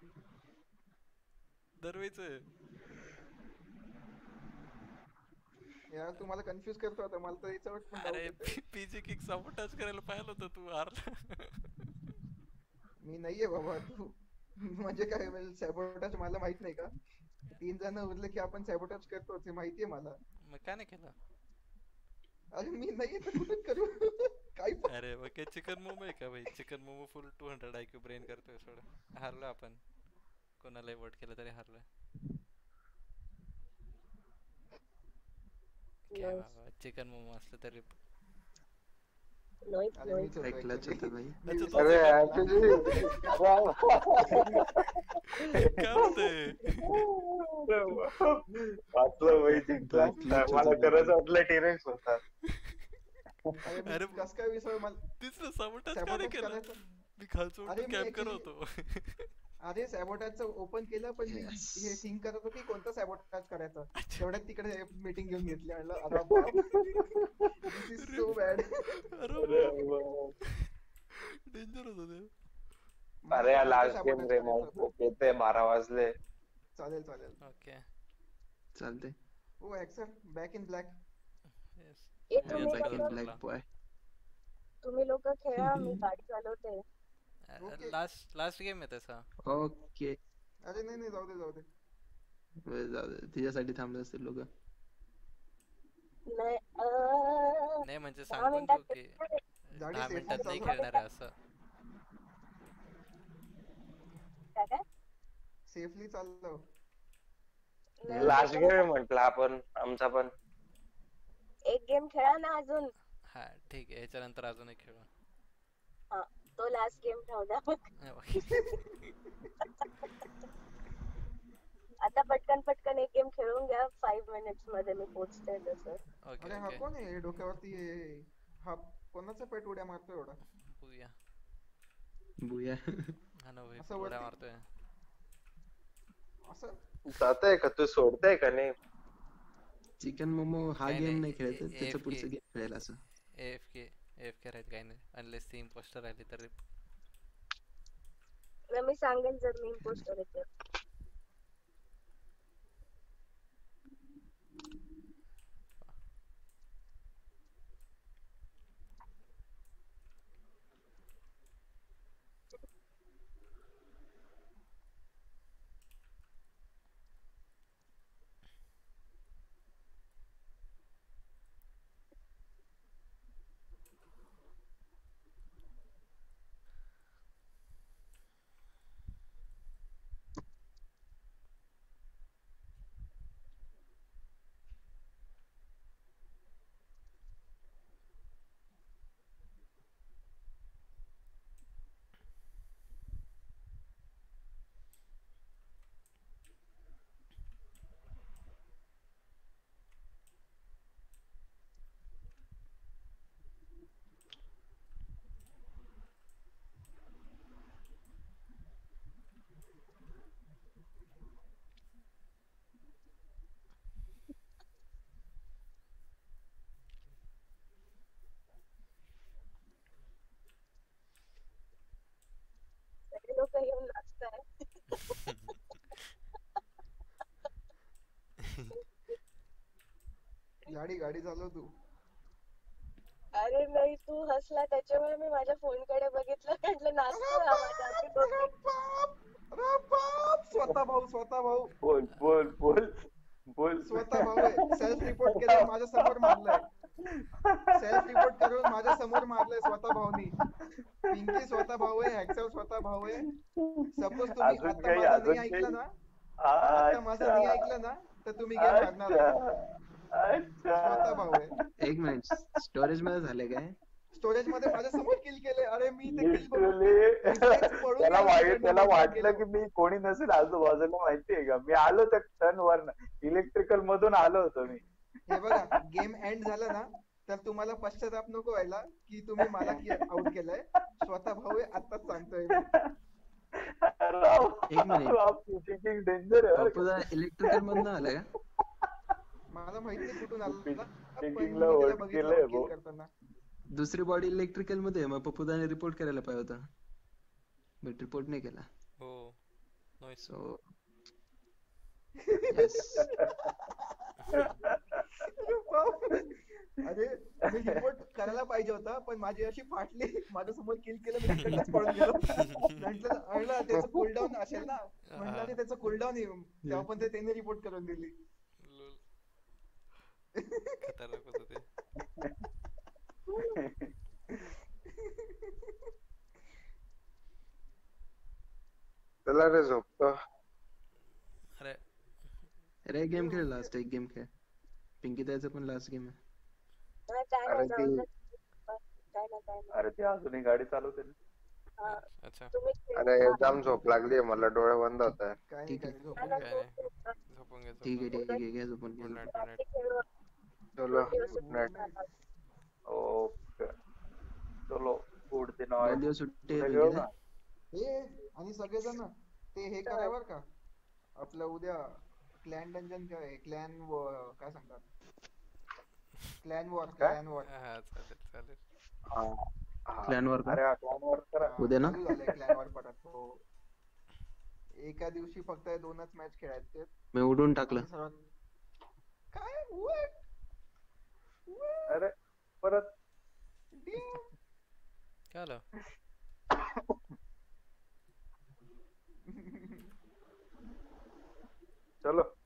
दरवेळेच आहे. यार तू मला कन्फ्युज करतो आता, मला तर याच्यावर पण डाऊट अरे येतोय. पीजी किक साबोटाज करायला पाहिलं होतं तू हारला. मी नाहीये बाबा तू. म्हणजे काय म्हणजे सॅबोटाज मला माहित नाही का? तीन जण उरले की आपण सॅबोटाज करतो हे माहितीये मला. मग का नाही केलं? अरे मी नाहीये तर कुठून करू? काय पण. अरे मग काय चिकन मोमो आहे का भाई? Chicken momo full two hundred IQ brain करतोय सोड. हारलो आपण. कोणालाही वोट केलं तरी हारलोय. काय Nice. बाबा चिकन मोमो असलं तरी. Nice, अरे nice. मीच होतो ऐकलंच actually. होतं भाई. मी अच्छा, विसरलो. अरे second. actually काय होतंय? वाचलं भाई जिंकला. ऐकलंच मला होतं खरंच भाई. वाटलं टिरेक्स होता. अरे मी अरे कस काय विसरलो मला. तीच ना साबोटाज का नाही सॅबोटाज केलं? करायचं. मी खालचं अरे उठून मी कॅम्प करत actually होतो. अरे सॅबोटाजचं ओपन केलं पण मी Yes. हे थिंक करत होतो की कोणतं सॅबोटाज करायचं. अच्छा. तेवढ्यात तिकडे मीटिंग घेऊन घेतली म्हणलं अरे बाप दिस इज सो बॅड. अरे अरे डेंजर होतं ते. अरे या मला लास्ट खालचं गेम sabotage रे करायचं मग होतं. येते बारा वाजले. चालेल चालेल. ओके. चालते. ओ एक्सर बॅक इन ब्लॅक. येस. ए मी तुम्ही आता बॅक इन करतो ब्लॅक तुला. बॉय. तुम्ही लोक खेळा, मी गाडी चालवते. ओके. लास्ट लास्ट गेम आहे त्याचा. ओके. अरे नाही नाही जाऊ दे जाऊ दे. जाऊ दे. तिच्यासाठी थांबले असतील लोक. नाही अं, नाही म्हणजे दहा सांगून मिनिटात देऊ की गाडी दहा safely मिनिटात नाही चालवा. खेळणार आहे असं. काय काय? सेफली चाललो. नाही, लास्ट त्याच्यानंतर गेम म्हटलं आपण आमचा पण. एक गेम खेळा ना अजून. हा ठीक आहे, ह्याच्यानंतर अजून एक खेळू. हा तो लास्ट गेम ठेवू द्या मग. हा, ओके. आता पटकन पटकन एक गेम खेळून घ्या. फाईव्ह मिनिट्स मध्ये मी पोहोचते तसं. ओके अरे हा ओके. कोण आहे डोक्यावरती हे- हा कोणाचा पेट उड्या मारतो एवढा? बघूया. बुया. हा ना भाई असं उड्या वरती? मारतोय. असं जातंय का तू सोडताय का नाही? चिकन मोमो हा काही गेम नाही, नाही खेळत. ए- त्याचं AFK. पुढचं गेम खेळेल असं. एएफके एएफके राहत काही नाही अनलेस ती इम्पोस्टर राहिली तर. मग मी सांगेन जर मी इम्पोस्टर आहे तर. सगळे लोक येऊन नाचताय. गाडी गाडी चालव तू. अरे नाही तू हसला त्याच्यामुळे मी माझ्या फोन कडे बघितलं म्हटलं नाचतोय हा माझ्या हाती अरे डोक्यात. बाप! अरे बाप! स्वतः भाऊ स्वतः भाऊ बोल बोल बोल बोल. स्वतः भाऊ आहे. सेल्फ रिपोर्ट केलं माझ्या समोर मारलंय. सेल्फ रिपोर्ट करून माझ्या समोर मारलंय स्वतः भाऊनी. पिंकी स्वतः भाऊ आहे. हॅक्सर स्वतः भाऊ आहे. सपोज तुम्ही अजून आता काही माझं अजून नाही काही? ऐकलं ना आता माझं नाही अच्छा ऐकलं ना तर तुम्ही गेम हारणार आहे. स्वतः अच्छा भाऊ आहे. एक मिनिट. स्टोरेज मध्ये झाले काय? स्टोरेज मध्ये माझ्या समोर किल केले. अरे मी ते किल बघून लिटरली reflex पळून त्याला गेलो वाईट तिकडनं, त्याला बघून वाटलं गेलो. की मी कोणी नसेल आजूबाजूला माहितीये का. मी आलो त्या टर्न वर इलेक्ट्रिकल मधून आलो होतो मी. हे बघा गेम एंड झाला ना तर तुम्हाला पश्चाताप नको व्हायला की तुम्ही मला आउट केलंय. स्वतः भाऊ आहे आताच सांगतोय मी. एक मिनिट चिटिंग डेंजर आहे बरं का. पप्पूदा इलेक्ट्रिकल मधनं आलाय का? मला माहित नाही कुठून आला पण Thinking मी ला त्याला hold बघितलं केलंय वकील भाऊ. करताना. दुसरी बॉडी इलेक्ट्रिकल मध्ये आहे, मग पप्पूदाने रिपोर्ट करायला पाहिजे होता, बट रिपोर्ट नाही केला. हो नॉईस. So yes. अरे मी रिपोर्ट करायला पाहिजे होता पण माझी अशी फाटली, माझ्या समोर किल केलं, मी तिकडनंच पळून गेलो. म्हटलं अरे त्याचं कूलडाऊन असेल ना, म्हटलं अरे त्याचं कूलडाऊन येईल, तेव्हा पण ते त्याने रिपोर्ट करून दिली. लोल. खतरनाक होतं ते. चला रे झोपतो. अरे अरे गेम खेळ, लास्ट एक गेम खेळ. पिंकी त्याचं पण लास्ट गेम आहे. अरे ती अरे ती अजूनही गाडी चालवते ना. अच्छा अरे जाम झोप लागली मला, डोळे बंद होत आहे. काय नाही ठीक काय आहे. नाही, झोपून काय घ्या. नाही झोपून घे ठीक आहे झोपून ठीक आहे घ्या झोपून गुड घ्या. Night good night. चलो गुड नाईट. ओके चलो गुड दी दोन नाईट. दिवस सुट्टी उद्या आहे घेऊ पिंकीला. ना. हे आणि सगळेजण ते हे करा बर का, आपलं उद्या क्लॅन डंजन काय क्लॅन काय सांगतात, क्लॅन वॉर क्लॅन वॉर हा चालेल चालेल. हा हा. Clan war का? अरे हा clan war करा. उद्या ना? चालू झालंय क्लॅन वॉर परत. हो एका दिवशी फक्त दोनच मॅच खेळायचे मी उडून टाकलं. सर्वात काय what? What? अरे परत Damn. काय आलं? चलो